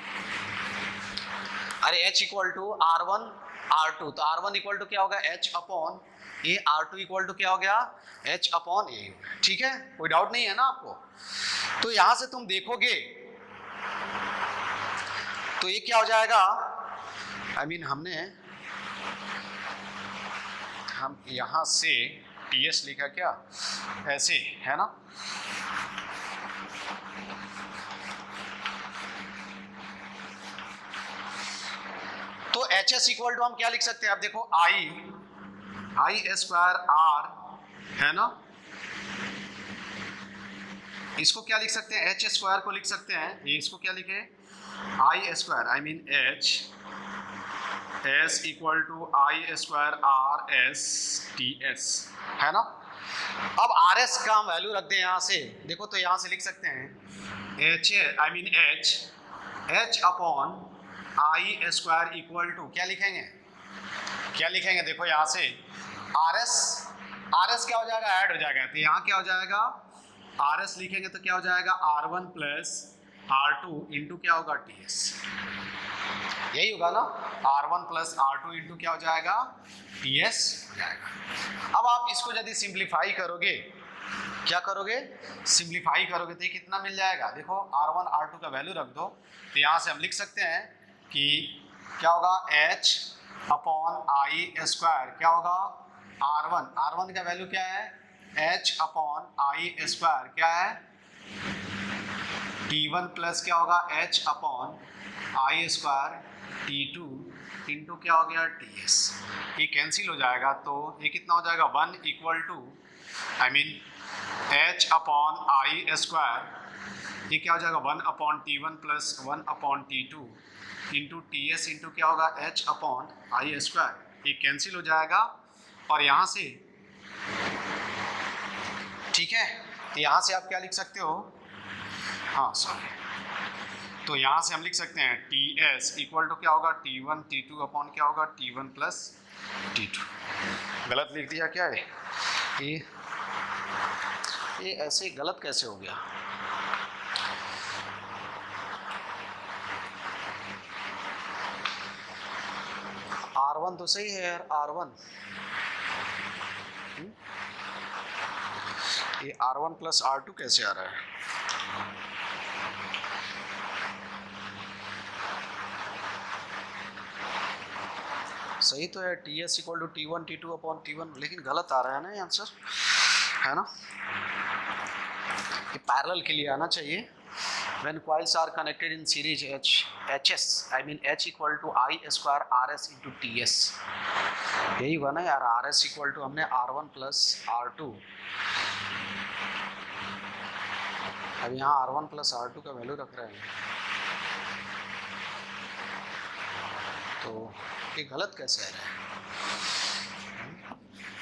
[SPEAKER 1] अरे H equal to R one R two, तो आर वन इक्वल टू क्या होगा, H अपॉन A, R two equal to क्या हो गया, H अपॉन ए। ठीक है, कोई डाउट नहीं है ना आपको। तो यहां से तुम देखोगे तो ये क्या हो जाएगा, आई I मीन mean, हमने हम यहां से टी एस लिखा क्या, ऐसे है ना, तो एच एस इक्वल टू हम क्या लिख सकते हैं, अब देखो आई आई स्क्वायर आर है ना, इसको क्या लिख सकते हैं, एच स्क्वायर को लिख सकते हैं, ये इसको क्या लिखे, I square I mean H S equal to I square R S T S है ना। अब आर एस का हम वैल्यू रख दें यहाँ से, देखो तो यहाँ से लिख सकते हैं H I mean H H upon I square equal to क्या लिखेंगे, क्या लिखेंगे, देखो यहाँ से आर एस आर एस क्या हो जाएगा, ऐड हो जाएगा, तो यहाँ क्या हो जाएगा, आर एस लिखेंगे तो क्या हो जाएगा, R one plus R two into क्या होगा, टी एस। यही होगा ना, R one plus R two into क्या हो जाएगा, टी एस हो जाएगा। अब आप इसको यदि सिंप्लीफाई करोगे, क्या करोगे, सिंप्लीफाई करोगे तो ये कितना मिल जाएगा, देखो आर वन आर टू का वैल्यू रख दो, तो यहाँ से हम लिख सकते हैं कि क्या होगा, H अपॉन आई स्क्वायर क्या होगा, आर वन आर वन का वैल्यू क्या है, H अपॉन आई स्क्वायर क्या है, टी वन प्लस क्या होगा, H upon I square T two into क्या हो गया, टी एस। ये कैंसिल हो जाएगा, तो ये कितना हो जाएगा, one equal to I mean H upon I square ये क्या हो जाएगा one upon T one plus one upon T two into T S into क्या होगा एच अपॉन आई स्क्वायर। ये कैंसिल हो जाएगा और यहाँ से ठीक है, तो यहाँ से आप क्या लिख सकते हो, हाँ सॉरी, तो यहाँ से हम लिख सकते हैं टी एस इक्वल टू क्या होगा T one T two upon क्या होगा T one plus T two. गलत लिख दिया क्या है ये, ये ऐसे गलत कैसे हो गया? आर वन तो सही है यार, आर वन, ये R one plus R two कैसे आ रहा है? सही तो है T S equal to T one T two upon T one, लेकिन गलत आ रहा है ना ये आंसर, है ना? ये पैरेलल के लिए आना चाहिए। When coils are connected in series H, Hs, I mean H equal to I square Rs into Ts, यही हुआ ना यार। Rs equal to हमने R one plus R two, अब यहाँ R one plus R two का वैल्यू रख रहे हैं, तो ये गलत कैसे आ रहा है?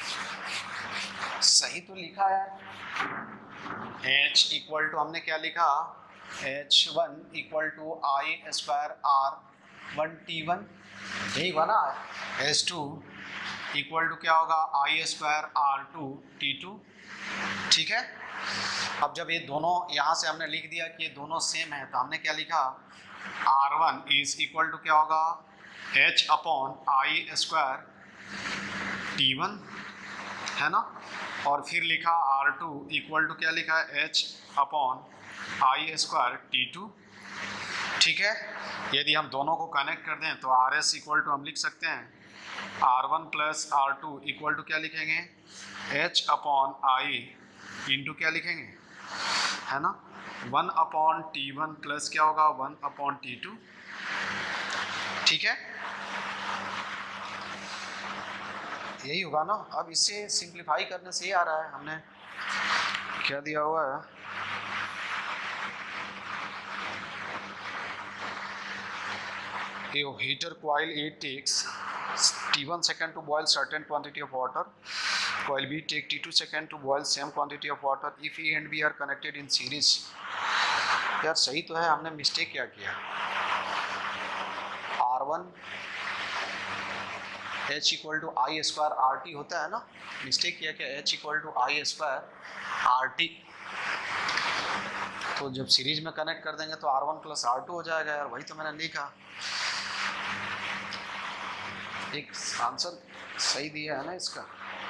[SPEAKER 1] सही तो लिखा है, H इक्वल टू हमने क्या लिखा, H one equal to I square R one T one, यही हुआ ना। एच टू इक्वल टू क्या होगा I square R two T two, ठीक है। अब जब ये दोनों यहाँ से हमने लिख दिया कि ये दोनों सेम है, तो हमने क्या लिखा, R one is equal to क्या होगा H upon I square T one, है ना। और फिर लिखा आर टू इक्वल टू क्या लिखा है H upon I square T two, ठीक है। यदि हम दोनों को कनेक्ट कर दें तो आर एस इक्वल टू हम लिख सकते हैं R one plus R two equal to क्या लिखेंगे एच अपॉन आई इंटू क्या लिखेंगे, है ना, one upon T one plus क्या होगा वन अपॉन टी टू, ठीक है, यही होगा ना। अब इससे सिंप्लीफाई करने से ये आ रहा है, हमने क्या दिया हुआ है, a heater coil A takes T one second to boil certain quantity of water, coil B take T two second to boil same quantity of water if A and B are connected in series। यार सही तो है, हमने मिस्टेक क्या किया, R one H equal to I square R T होता है ना, मिस्टेक किया क्या H equal to I square R T, तो जब सीरीज में कनेक्ट कर देंगे तो R one plus R two हो जाएगा यार, वही तो मैंने लिखा। एक आंसर सही दिया है ना इसका,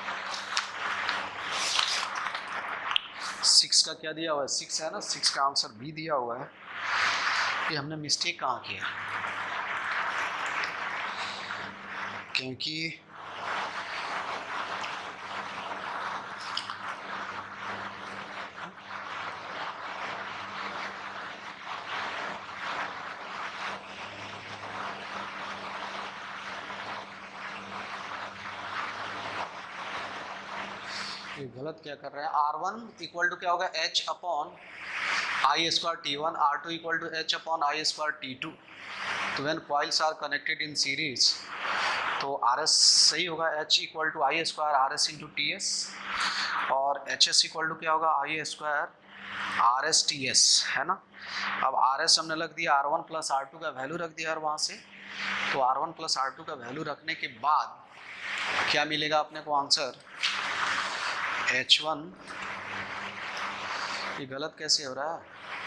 [SPEAKER 1] सिक्स का क्या दिया हुआ है, सिक्स है ना, सिक्स का आंसर बी दिया हुआ है। ये हमने मिस्टेक कहाँ किया, क्योंकि ये गलत क्या कर रहे हैं, आर वन इक्वल टू क्या होगा H upon I square T one, R two equal to H upon I square T two. तो when coils are connected in series तो आर एस सही होगा H equal to I square R S into T S, और एच एस इक्वल टू क्या होगा I square R S T S, है ना। अब आर एस हमने लग दिया, R one plus R two का वैल्यू रख दिया और वहाँ से, तो R one plus R two का वैल्यू रखने के बाद क्या मिलेगा अपने को आंसर एच वन। ये गलत कैसे हो रहा है,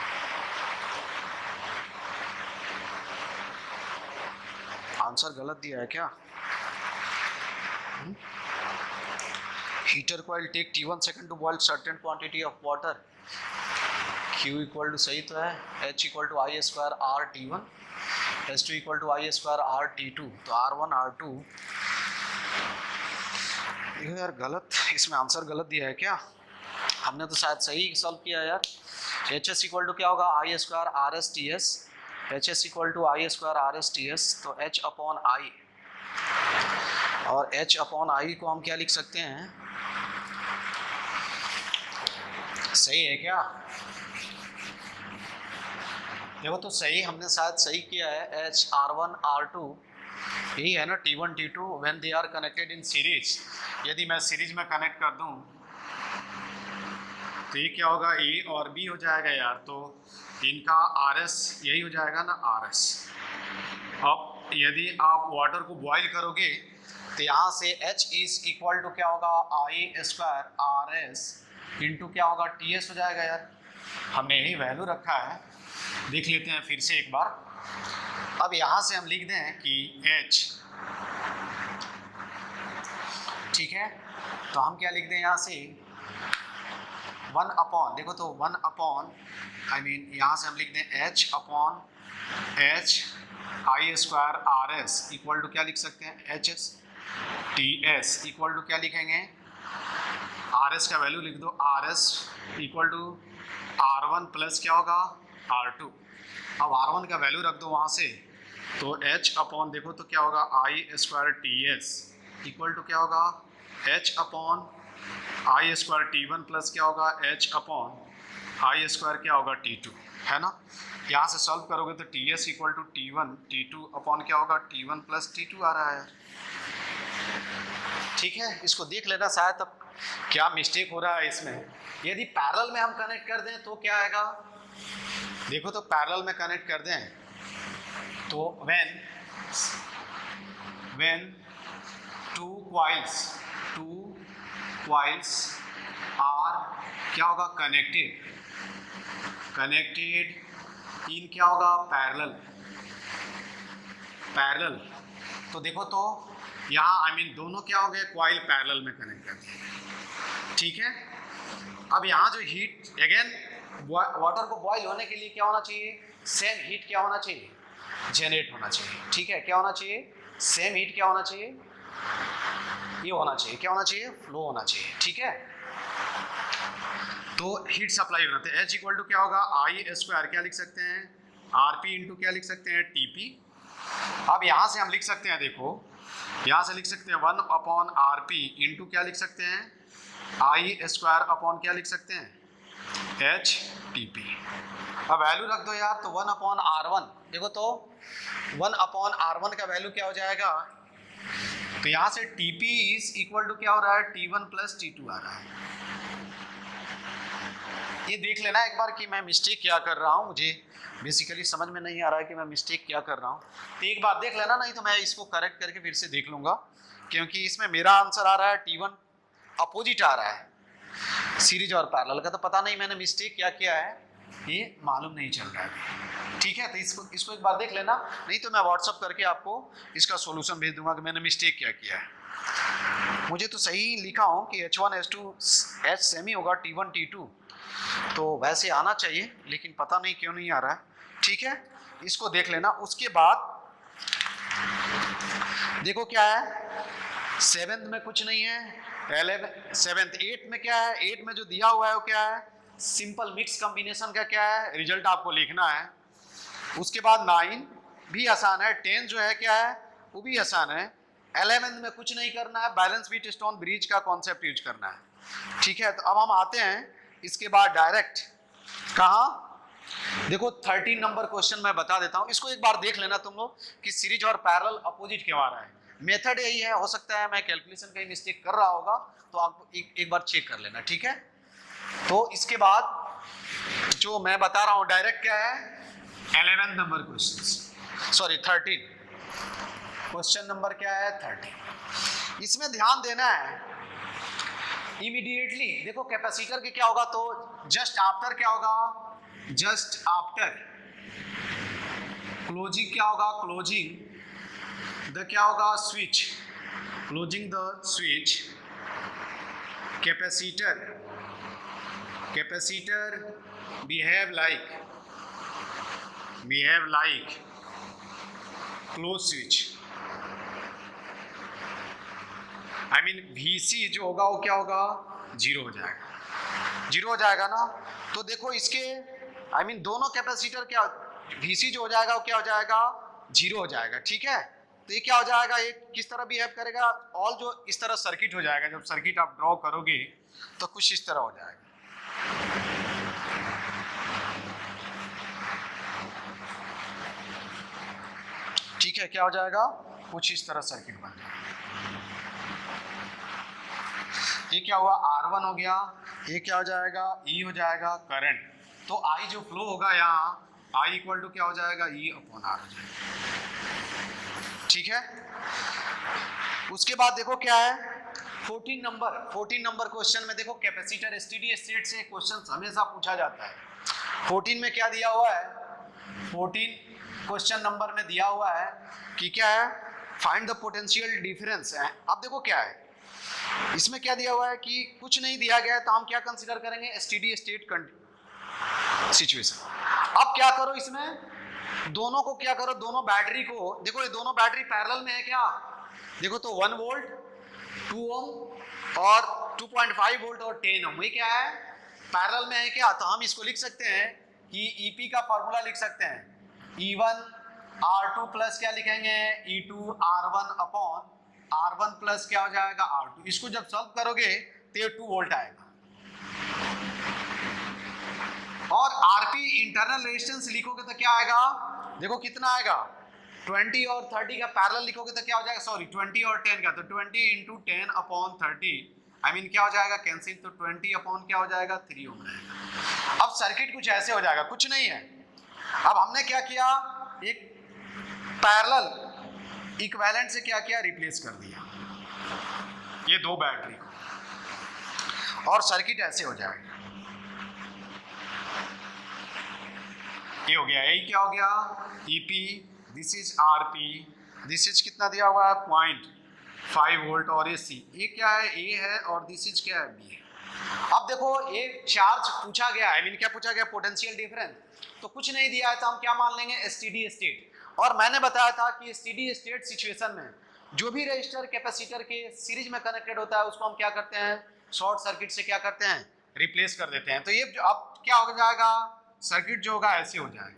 [SPEAKER 1] आंसर गलत दिया है क्या। Heater coil take T one second to boil certain quantity of water, Q equal to सही तो है H equal to I square R T one, H two equal to I square R T two, तो आर वन आर टू, यार गलत, इसमें आंसर गलत दिया है क्या, हमने तो शायद सही सॉल्व किया यार। एच एस इक्वल टू क्या होगा I square R S T S, H S equal to I square R S T S, तो H अपॉन आई, और H अपॉन आई को हम क्या लिख सकते हैं, सही है क्या,
[SPEAKER 2] देखो तो सही हमने शायद सही किया है, H R one R two यही है ना, T one T two when they are connected in series. यदि मैं सीरीज में कनेक्ट कर दूं तो ये क्या होगा, ए और बी हो जाएगा यार, तो इनका आर एस यही हो जाएगा ना, आर एस। अब यदि आप वाटर को बॉईल करोगे तो यहाँ से H इज इक्वल टू क्या होगा, I square R S into क्या होगा, टी एस हो जाएगा यार। हमने यही वैल्यू रखा है, देख लेते हैं फिर से एक बार। अब यहाँ से हम लिख दें कि H, ठीक है, तो हम क्या लिख दें यहाँ से, वन अपॉन, देखो तो वन अपॉन आई मीन यहाँ से हम लिख दें H upon H I square R S equal to क्या लिख सकते हैं, H S T S equal to क्या लिखेंगे, आर एस का वैल्यू लिख दो, R S equal to R one plus क्या होगा, आर टू। अब आर वन का वैल्यू रख दो वहाँ से, तो H अपॉन देखो तो क्या होगा, I square T S equal to क्या होगा, H upon I square T one plus क्या होगा, H अपॉन आई स्क्वायर क्या होगा, टी टू, है ना। यहाँ से सॉल्व करोगे तो T S equal to T one T two upon क्या होगा, T one plus T two आ रहा है। ठीक है, इसको देख लेना शायद अब क्या मिस्टेक हो रहा है इसमें। यदि पैरेलल में हम कनेक्ट कर दें तो क्या आएगा, देखो तो पैरेलल में कनेक्ट कर दें तो when when two coils two coils are क्या होगा, कनेक्टेड कनेक्टेड इन क्या होगा, पैरेलल पैरेलल। तो देखो तो यहाँ आई मीन दोनों क्या हो गए, कॉइल पैरेलल में कनेक्ट करते हैं, ठीक है। अब यहाँ जो हीट अगेन वाटर को बॉईल होने के लिए क्या होना चाहिए, सेम हीट क्या होना चाहिए, जनरेट होना चाहिए, ठीक है। क्या होना चाहिए, सेम हीट क्या होना चाहिए, ये होना चाहिए, क्या होना चाहिए, फ्लो होना चाहिए, ठीक है। तो हीट सप्लाई होना था, H इक्वल टू क्या होगा, आई स्क्वायर क्या लिख सकते हैं, आर पी इंटू क्या लिख सकते हैं, टी पी। अब यहाँ से हम लिख सकते हैं, देखो यहाँ से लिख सकते हैं one upon R P into क्या लिख सकते हैं, आई स्क्वायर अपॉन क्या लिख सकते हैं, एच टी पी। अब वैल्यू रख दो यार, तो वन अपॉन आर वन, देखो तो वन अपॉन आर वन का वैल्यू क्या हो जाएगा, तो यहाँ से T P is equal to क्या हो रहा है, T one plus T two आ रहा है। ये देख लेना एक बार कि मैं मिस्टेक क्या कर रहा हूँ, मुझे बेसिकली समझ में नहीं आ रहा है कि मैं मिस्टेक क्या कर रहा हूँ। तो एक बार देख लेना, नहीं तो मैं इसको करेक्ट करके फिर से देख लूँगा, क्योंकि इसमें मेरा आंसर आ रहा है टी वन अपोजिट आ रहा है सीरीज और पैरेलल का, तो पता नहीं मैंने मिस्टेक क्या किया है, ये मालूम नहीं चल रहा है। ठीक है, तो इसको इसको एक बार देख लेना, नहीं तो मैं व्हाट्सअप करके आपको इसका सॉल्यूशन भेज दूंगा कि मैंने मिस्टेक क्या किया है। मुझे तो सही लिखा हूँ कि H one H two H semi होगा, टी वन टी टू, तो वैसे आना चाहिए, लेकिन पता नहीं क्यों नहीं आ रहा है। ठीक है, इसको देख लेना। उसके बाद देखो क्या है, सेवेंथ में कुछ नहीं है, इलेवन सेवेंथ एट में क्या है, एट में जो दिया हुआ है वो क्या है, सिंपल मिक्स कॉम्बिनेशन का क्या है, रिजल्ट आपको लिखना है। उसके बाद नाइन भी आसान है, टेन जो है क्या है वो भी आसान है। इलेवेंथ में कुछ नहीं करना है, बैलेंस बीट स्टोन ब्रिज का कॉन्सेप्ट यूज करना है। ठीक है, तो अब हम आते हैं इसके बाद डायरेक्ट कहाँ, देखो थर्टीन नंबर क्वेश्चन मैं बता देता हूँ, इसको एक बार देख लेना तुम लोग कि सीरीज और पैरेलल अपोजिट क्यों आ रहा है। मेथड यही है, हो सकता है मैं कैलकुलेशन कहीं मिस्टेक कर रहा होगा, तो आप एक, एक बार चेक कर लेना। ठीक है, तो इसके बाद जो मैं बता रहा हूँ डायरेक्ट क्या है, eleven number question, sorry thirteen question number क्या है, थर्टीन। इसमें ध्यान देना है इमीडिएटली। देखो कैपेसिटर के क्या होगा, तो जस्ट आफ्टर क्या होगा, जस्ट आफ्टर क्लोजिंग क्या होगा, क्लोजिंग द क्या होगा, switch, closing the switch, capacitor capacitor behave like behave like close switch. I mean VC जो होगा वो क्या होगा, जीरो हो जाएगा, जीरो हो जाएगा ना। तो देखो इसके आई I मीन mean, दोनों कैपेसिटर क्या, वीसी जो हो जाएगा वो क्या हो जाएगा, जीरो हो जाएगा। ठीक है, तो ये क्या हो जाएगा, एक किस तरह बिहेव करेगा, ऑल जो इस तरह सर्किट हो जाएगा, जब सर्किट आप ड्रॉ करोगे तो कुछ इस तरह हो जाएगा। ठीक है, क्या हो जाएगा, कुछ इस तरह सर्किट बन जाएगा। ये क्या हुआ, आर वन हो गया, ये क्या हो जाएगा, ई हो जाएगा करंट। तो आई जो फ्लो होगा यहाँ, आई इक्वल टू क्या हो जाएगा, ई अपॉन आर हो जाएगा। ठीक है, उसके बाद देखो क्या है, चौदह नंबर चौदह नंबर क्वेश्चन में देखो कैपेसिटर स्टेडी स्टेट से क्वेश्चन हमेशा पूछा जाता है। चौदह में क्या दिया हुआ है, चौदह क्वेश्चन नंबर में दिया हुआ है कि क्या है, फाइंड द पोटेंशियल डिफरेंस है। अब देखो क्या है, इसमें क्या दिया हुआ है कि कुछ नहीं दिया गया है, तो हम क्या कंसीडर करेंगे, स्टेडी स्टेट सिचुएशन। अब क्या करो, इसमें दोनों को क्या करो, दोनों बैटरी को देखो, ये दोनों बैटरी पैरेलल में है क्या, देखो तो वन वोल्ट टू ओम और टू पॉइंट फाइव वोल्ट और टेन ओम, ये क्या है, पैरेलल में है क्या। तो हम इसको लिख सकते हैं कि ईपी का फॉर्मूला लिख सकते हैं, E one R two plus क्या लिखेंगे, E two R one upon R one plus क्या हो जाएगा, आर टू। इसको जब सॉल्व करोगे तो ये टू वोल्ट आएगा। और आरपी इंटरनल रेजिस्टेंस लिखोगे तो क्या आएगा, देखो कितना आएगा, ट्वेंटी और थर्टी का पैरेलल लिखोगे तो क्या हो जाएगा, सॉरी ट्वेंटी और टेन का, तो twenty into ten upon thirty, I mean क्या हो जाएगा, कैंसिल, तो ट्वेंटी अपॉन क्या हो जाएगा, थ्री ओम रहेगा। अब सर्किट कुछ ऐसे हो जाएगा, कुछ नहीं है। अब हमने क्या किया, एक पैरेलल इक्विवेलेंट से क्या किया, रिप्लेस कर दिया ये दो बैटरी को, और सर्किट ऐसे हो जाएगा। ये हो गया, यही क्या हो गया, EP, this is RP, this is कितना दिया हुआ है, पॉइंट फाइव वोल्ट, और ये सी, ये क्या है, ए है, और दिस इज क्या है, बी है। अब देखो एक चार्ज पूछा गया, आई मीन क्या पूछा गया, पोटेंशियल डिफरेंस, तो कुछ नहीं दिया है तो हम क्या मान लेंगे, स्टेडी स्टेट। और मैंने बताया था कि स्टेडी स्टेट सिचुएशन में जो भी रजिस्टर कैपेसिटर के सीरीज में कनेक्टेड होता है उसको हम क्या करते हैं, शॉर्ट सर्किट से क्या करते हैं, रिप्लेस कर देते हैं। तो ये जो अब क्या हो जाएगा, सर्किट जो होगा ऐसे हो जाएगा।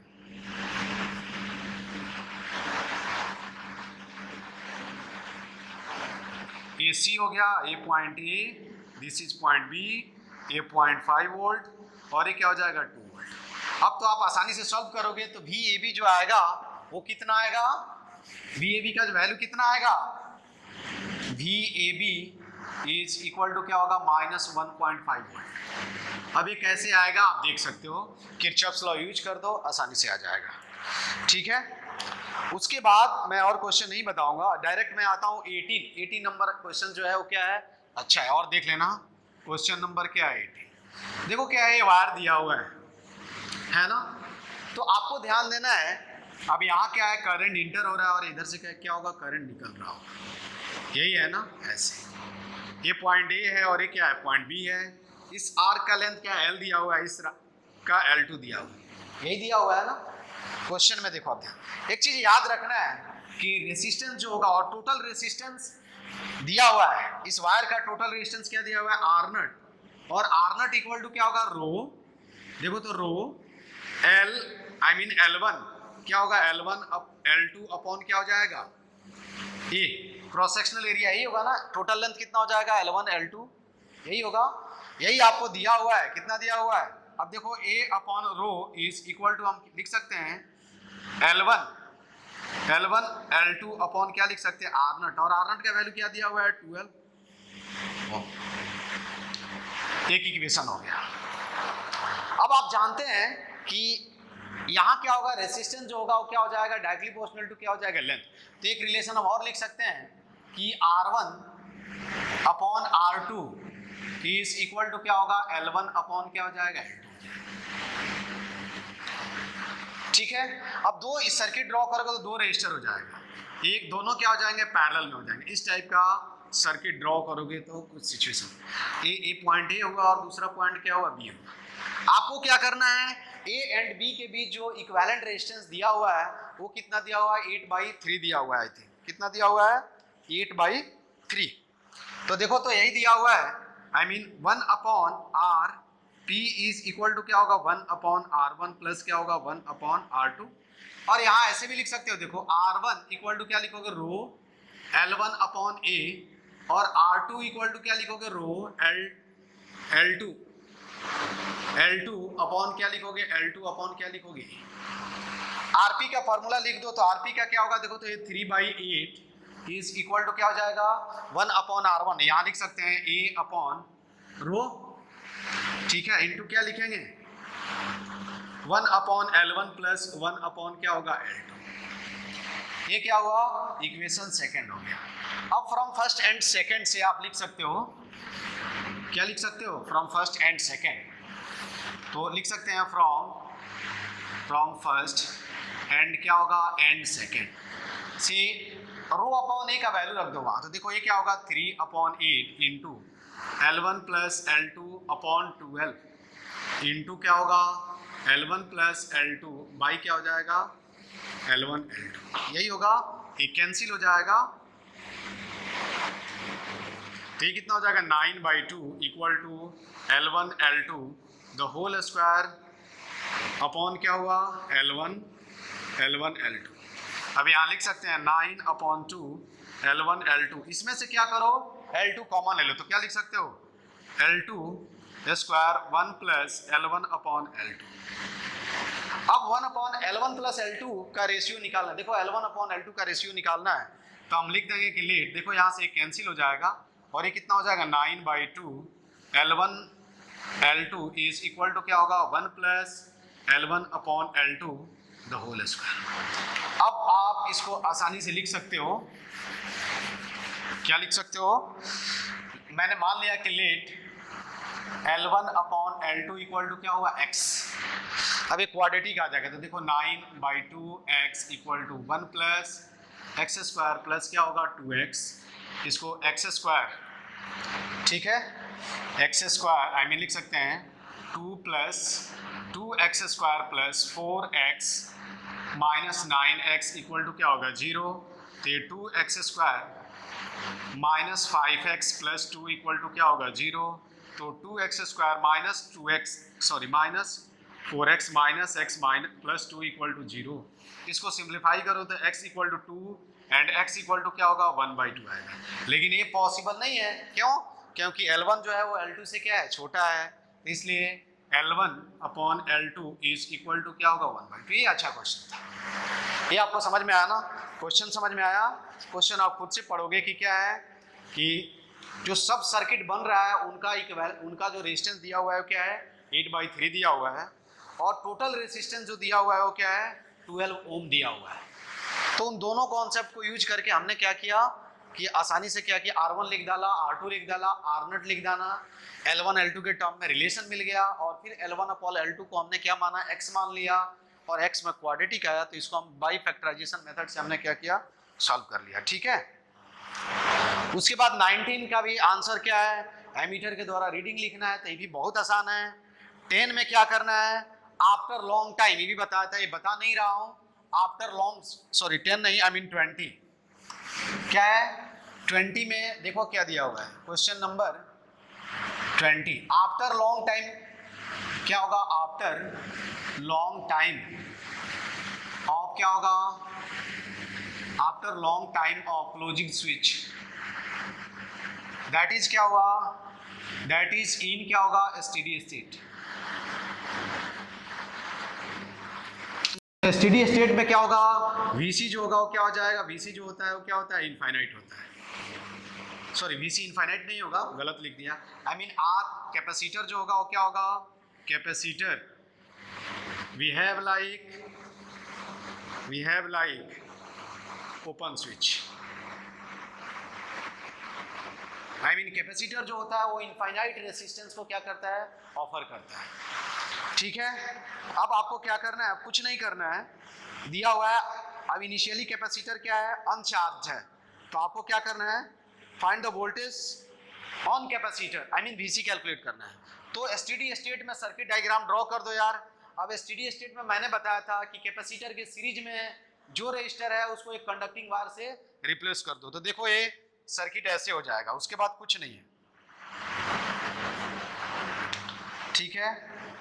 [SPEAKER 2] ए सी हो गया, A point A, this is point B, A point five volt, और ये क्या हो जाएगा, टू वोल्ट। अब तो आप आसानी से सॉल्व करोगे तो वी ए बी जो आएगा वो कितना आएगा, वी ए बी का जो वैल्यू कितना आएगा, V A B is equal to क्या होगा, minus one point five volt. अब ये कैसे आएगा आप देख सकते हो, किरचॉफ्स लॉ यूज कर दो, आसानी से आ जाएगा। ठीक है, उसके बाद मैं और क्वेश्चन नहीं बताऊंगा, डायरेक्ट मैं आता हूँ अठारह अठारह नंबर क्वेश्चन जो है वो क्या है, अच्छा है, और देख लेना क्वेश्चन नंबर क्या है अठारह। देखो क्या है, ये वायर दिया हुआ है है ना, तो आपको ध्यान देना है। अब यहाँ क्या है, करंट इंटर हो रहा है, और इधर से क्या क्या होगा, करंट निकल रहा होगा, यही है ना, ऐसे। ये पॉइंट ए है और ये क्या है, पॉइंट बी है। इस आर्क का लेंथ क्या है, एल दिया हुआ है, इस का एल टू दिया हुआ है, यही दिया हुआ है ना क्वेश्चन में। देखो आप एक चीज याद रखना है कि रेसिस्टेंस जो होगा, और टोटल रेसिस्टेंस दिया हुआ है, इस वायर का टोटल रेसिस्टेंस क्या दिया हुआ है, आर नट, और आर नट इक्वल टू क्या होगा, रो। देखो तो rho L I mean L one क्या होगा, L one up L two upon क्या हो जाएगा, ए क्रॉस सेक्शनल एरिया, यही होगा ना, टोटल लेंथ कितना हो जाएगा, एल वन एल टू, यही होगा, यही आपको दिया हुआ है, कितना दिया हुआ है। अब देखो A upon rho is equal to, हम लिख सकते हैं L one L one L two upon क्या लिख सकते हैं, आर नट, और आर नट का वैल्यू क्या दिया हुआ है, ट्वेल्व। एक इक्वेशन हो गया। अब आप जानते हैं कि यहाँ क्या होगा, रेसिस्टेंस जो होगा वो क्या हो जाएगा, डायरेक्टली प्रोपोर्शनल टू क्या हो जाएगा, लेंथ। तो एक रिलेशन हम और लिख सकते हैं कि R one upon R two is equal to क्या होगा, एल वन अपॉन क्या हो जाएगा, एल टू। ठीक है, अब दो इस सर्किट ड्रॉ करोगे तो दो रजिस्टर हो जाएगा, एक दोनों क्या हो जाएंगे, पैरेलल में हो जाएंगे। इस टाइप का सर्किट ड्रॉ करोगे तो कुछ सिचुएशन, ए ए पॉइंट ए होगा और दूसरा पॉइंट क्या होगा, बी होगा। आपको क्या करना है, ए एंड बी के बीच जो इक्विवेलेंट रेजिस्टेंस दिया हुआ है वो कितना दिया हुआ है, एट बाई थ्री दिया हुआ है, आई थिंक कितना दिया हुआ है, एट बाई थ्री। तो देखो तो यही दिया हुआ है, I mean one upon R P is equal to क्या होगा, one upon R one plus क्या होगा, वन अपॉन आर टू। और यहाँ ऐसे भी लिख सकते हो, देखो आर वन इक्वल टू क्या लिखोगे, rho L one upon A, और आर टू इक्वल टू क्या लिखोगे, rho L L two L two upon क्या लिखोगे, एल टू अपॉन क्या लिखोगे, आरपी का फॉर्मूला लिख दो, तो आरपी का क्या होगा देखो, तो ये three by eight is equal to क्या हो जाएगा, वन अपॉन आर वन, यहाँ लिख सकते हैं ए अपॉन रो, ठीक है, इनटू क्या लिखेंगे, one upon L one plus one upon क्या होगा एल टू। ये क्या हुआ, इक्वेशन सेकंड हो गया। अब फ्रॉम फर्स्ट एंड सेकंड से आप लिख सकते हो, क्या लिख सकते हो, फ्रॉम फर्स्ट एंड सेकंड, तो लिख सकते हैं फ्रॉम फ्रॉम फर्स्ट एंड क्या होगा and second C rho upon A का वैल्यू रख दो वहां, तो देखो ये क्या होगा three upon eight into L one plus L two upon twelve into क्या होगा L one plus L two by क्या हो जाएगा एल वन एल टू, यही होगा, ये कैंसिल हो जाएगा, तो ये कितना हो जाएगा nine by two equal to L one L two the whole square upon क्या हुआ L one L one L two. अब यहाँ लिख सकते हैं nine upon two L one L two, इसमें से क्या करो एल टू कॉमन ले लो, तो क्या लिख सकते हो L two square one plus L one upon L two. अब one upon L one plus L two का रेशियो निकालना है, देखो L one upon L two का रेशियो निकालना है, तो हम लिख देंगे कि लेट, देखो यहाँ से कैंसिल हो जाएगा और ये कितना हो जाएगा nine by two L one L two is equal to क्या होगा one plus L one upon L two the whole square. अब आप इसको आसानी से लिख सकते हो, क्या लिख सकते हो, मैंने मान लिया कि let L one upon L two equal to क्या होगा x, अब एक क्वाड्रेटिक आ जाएगा, तो देखो nine by two x equal to one plus x square plus क्या होगा टू एक्स, इसको एक्स स्क्वायर, ठीक है, एक्स स्क्वायर आई मीन लिख सकते हैं two plus two x square plus four x minus nine x equal to क्या होगा जीरो, तो ये two x square minus five x plus two equal to क्या होगा जीरो, तो two x square minus two x sorry minus four x minus x minus plus two equal to zero, इसको सिंप्लीफाई करो तो x equal to two and x equal to क्या होगा वन बाई टू आएगा, लेकिन ये पॉसिबल नहीं है, क्यों, क्योंकि एल वन जो है वो एल टू से क्या है छोटा है, इसलिए L one upon L two is equal to क्या होगा वन बाई टू। ये अच्छा क्वेश्चन था, ये आपको समझ में आया ना, क्वेश्चन समझ में आया, क्वेश्चन आप खुद से पढ़ोगे कि क्या है कि जो सब सर्किट बन रहा है उनका एक उनका जो रेजिस्टेंस दिया हुआ है वो क्या है एट बाई थ्री दिया हुआ है, और टोटल रेजिस्टेंस जो दिया हुआ है वो क्या है ट्वेल्व ओम दिया हुआ है। तो उन दोनों कॉन्सेप्ट को यूज करके हमने क्या किया कि आसानी से क्या किया, आर वन लिख डाला, आर टू लिख डाला, आर नॉट लिख डाला, एल वन एल टू के टर्म में रिलेशन मिल गया, और फिर L one upon L two को हमने क्या माना x मान लिया, और x में क्वाड्रेटिक आया तो इसको हम बाई फैक्टराइजेशन मेथड से हमने क्या किया सॉल्व कर लिया, ठीक है। उसके बाद नाइनटीन का भी आंसर क्या है, एमीटर के द्वारा रीडिंग लिखना है, तो ये भी बहुत आसान है। टेन में क्या करना है, आफ्टर लॉन्ग टाइम, ये भी बताया था, ये बता नहीं रहा हूं, आफ्टर लॉन्ग सॉरी टेन नहीं आई मीन ट्वेंटी, क्या है ट्वेंटी में देखो क्या दिया हुआ है question number twenty, after long time क्या होगा, आफ्टर लॉन्ग टाइम ऑफ क्या होगा, after long time of closing switch, that is क्या हुआ, दैट इज इन क्या होगा स्टेडी स्टेट। स्टेडी स्टेट में क्या होगा, वीसी जो होगा वो क्या हो जाएगा, वीसी जो होता है वो क्या होता है इनफाइनाइट होता है, सॉरी वीसी इनफाइनाइट नहीं होगा, गलत लिख दिया, आई मीन आर कैपेसिटर जो होगा वो क्या होगा, capacitor we have like we have like open switch, I mean capacitor जो होता है वो इनफाइनाइट रेजिस्टेंस को क्या करता है ऑफर करता है, ठीक है। अब आपको क्या करना है, कुछ नहीं करना है, दिया हुआ है, अब इनिशियली कैपेसिटर क्या है अनचार्ज है, तो आपको क्या करना है find the voltage on capacitor, I mean VC calculate करना है। तो एसटीडी स्टेट में सर्किट डायग्राम ड्रॉ कर दो यार। अब एसटीडी स्टेट में मैंने बताया था कि कैपेसिटर के सीरीज में जो रजिस्टर है उसको एक कंडक्टिंग वायर से रिप्लेस कर दो, तो देखो ये सर्किट ऐसे हो जाएगा, उसके बाद कुछ नहीं है, ठीक है।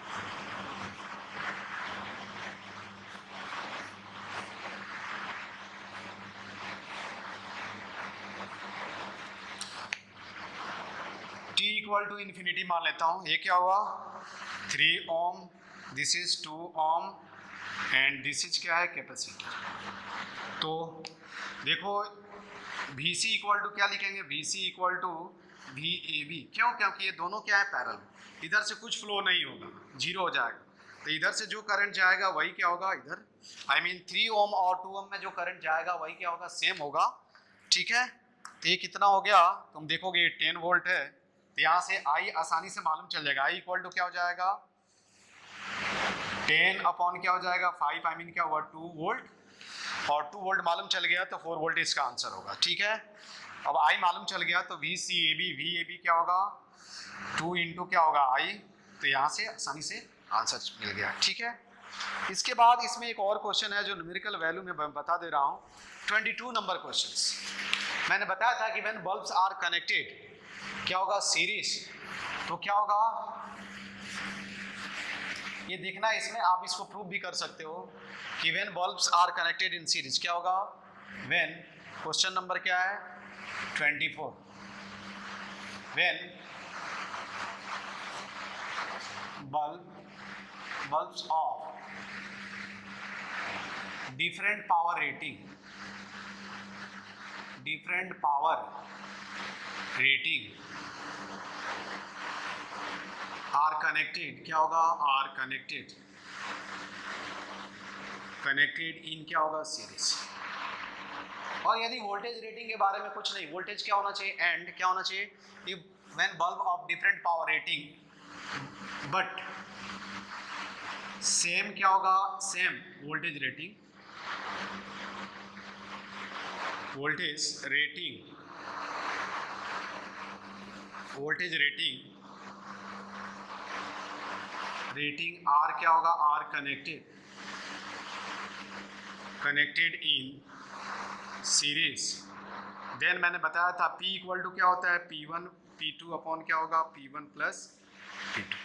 [SPEAKER 2] T इक्वल टू इन्फिनिटी मान लेता हूं, ये क्या हुआ three ohm, this is two ohm,
[SPEAKER 1] and this is क्या है, कैपेसिटर। तो देखो वी सी इक्वल टू क्या लिखेंगे, V C equal to V A B. क्यों, क्योंकि ये दोनों क्या है, पैरेलल, इधर से कुछ फ्लो नहीं होगा, जीरो हो जाएगा। तो इधर से जो करंट जाएगा वही क्या होगा, इधर आई मीन थ्री ओम और टू ओम में जो करंट जाएगा वही क्या होगा, सेम होगा। ठीक है, तो ये कितना हो गया, तुम देखोगे ये टेन वोल्ट है, तो यहाँ से आई आसानी से मालूम चल जाएगा, आई इक्वल टू क्या हो जाएगा, टेन अपॉन क्या हो जाएगा, फाइव, आई मीन क्या हुआ, टू वोल्ट, और टू वोल्ट मालूम चल गया तो फोर वोल्ट इसका आंसर होगा। ठीक है, अब आई मालूम चल गया तो V C A B, V A B क्या होगा, टू इंटू क्या होगा आई, तो यहाँ से आसानी से आंसर मिल गया। ठीक है, इसके बाद इसमें एक और क्वेश्चन है जो न्यूमेरिकल वैल्यू में बता दे रहा हूँ, बाईस नंबर क्वेश्चन। मैंने बताया था कि व्हेन बल्ब्स आर कनेक्टेड क्या होगा, सीरीज, तो क्या होगा ये देखना, इसमें आप इसको प्रूव भी कर सकते हो कि when bulbs are connected in series क्या होगा, व्हेन, क्वेश्चन नंबर क्या है, चौबीस, when bulb bulbs of different power rating different power rating are connected, क्या होगा, are connected connected in क्या होगा, सीरीज। और यदि वोल्टेज रेटिंग के बारे में कुछ नहीं, वोल्टेज क्या होना चाहिए, एंड क्या होना चाहिए, when bulb of different power rating but same क्या होगा, same voltage rating, voltage rating voltage rating rating are क्या होगा, are connected connected in series. Then मैंने बताया था P इक्वल टू क्या होता है, P one P two upon क्या होगा, P one plus P two.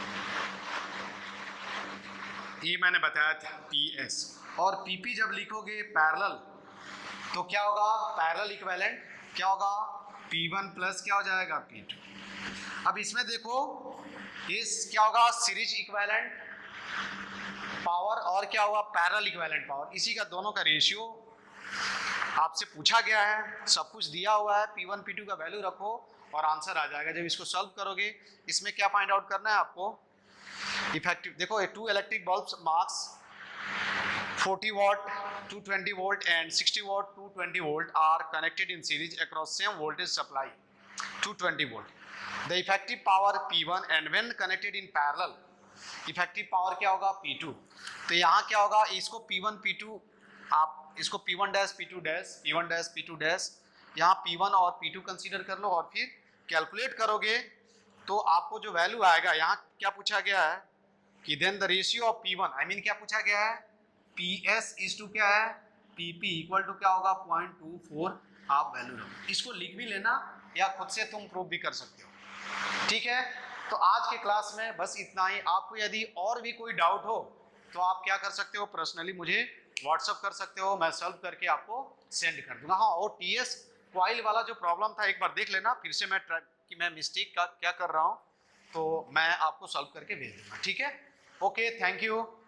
[SPEAKER 1] ये मैंने बताया था P S, और P P जब लिखोगे पैरेलल तो क्या होगा, पैरेलल इक्विवेलेंट क्या होगा, P वन प्लस क्या हो जाएगा, P टू। अब इसमें देखो इस क्या होगा, सीरीज इक्विवेलेंट पावर और क्या होगा, पैरेलल इक्विवेलेंट पावर, इसी का दोनों का रेशियो आपसे पूछा गया है, सब कुछ दिया हुआ है, P वन P टू का वैल्यू रखो और आंसर आ जाएगा। जब इसको सॉल्व करोगे इसमें क्या फाइंड आउट करना है आपको, इफेक्टिव, देखो two electric bulbs marks forty watt, two hundred twenty volt and sixty watt, two hundred twenty volt are connected in series across same voltage supply, two hundred twenty volt. The effective power P one and when connected in parallel, effective power क्या होगा, P two. तो यहाँ क्या होगा, इसको P one P two, आप इसको P one dash P two dash P one dash P two dash यहाँ P one और P two कंसीडर कर लो और फिर कैलकुलेट करोगे तो आपको जो वैल्यू आएगा, यहाँ क्या पूछा गया है कि then the ratio of P one, I mean क्या पूछा गया है, P S इज टू क्या है, P P इक्वल टू क्या होगा, zero point two four। आप वैल्यू रखो, इसको लिख भी लेना या खुद से तुम प्रूव भी कर सकते हो। ठीक है, तो आज के क्लास में बस इतना ही। आपको यदि और भी कोई डाउट हो तो आप क्या कर सकते हो, पर्सनली मुझे व्हाट्सअप कर सकते हो, मैं सॉल्व करके आपको सेंड कर दूंगा। हाँ, और टी एस कॉइल वाला जो प्रॉब्लम था एक बार देख लेना फिर से, मैं ट्राई कि मैं मिस्टेक का क्या कर रहा हूँ, तो मैं आपको सॉल्व करके भेज दूंगा। ठीक है, ओके, थैंक यू।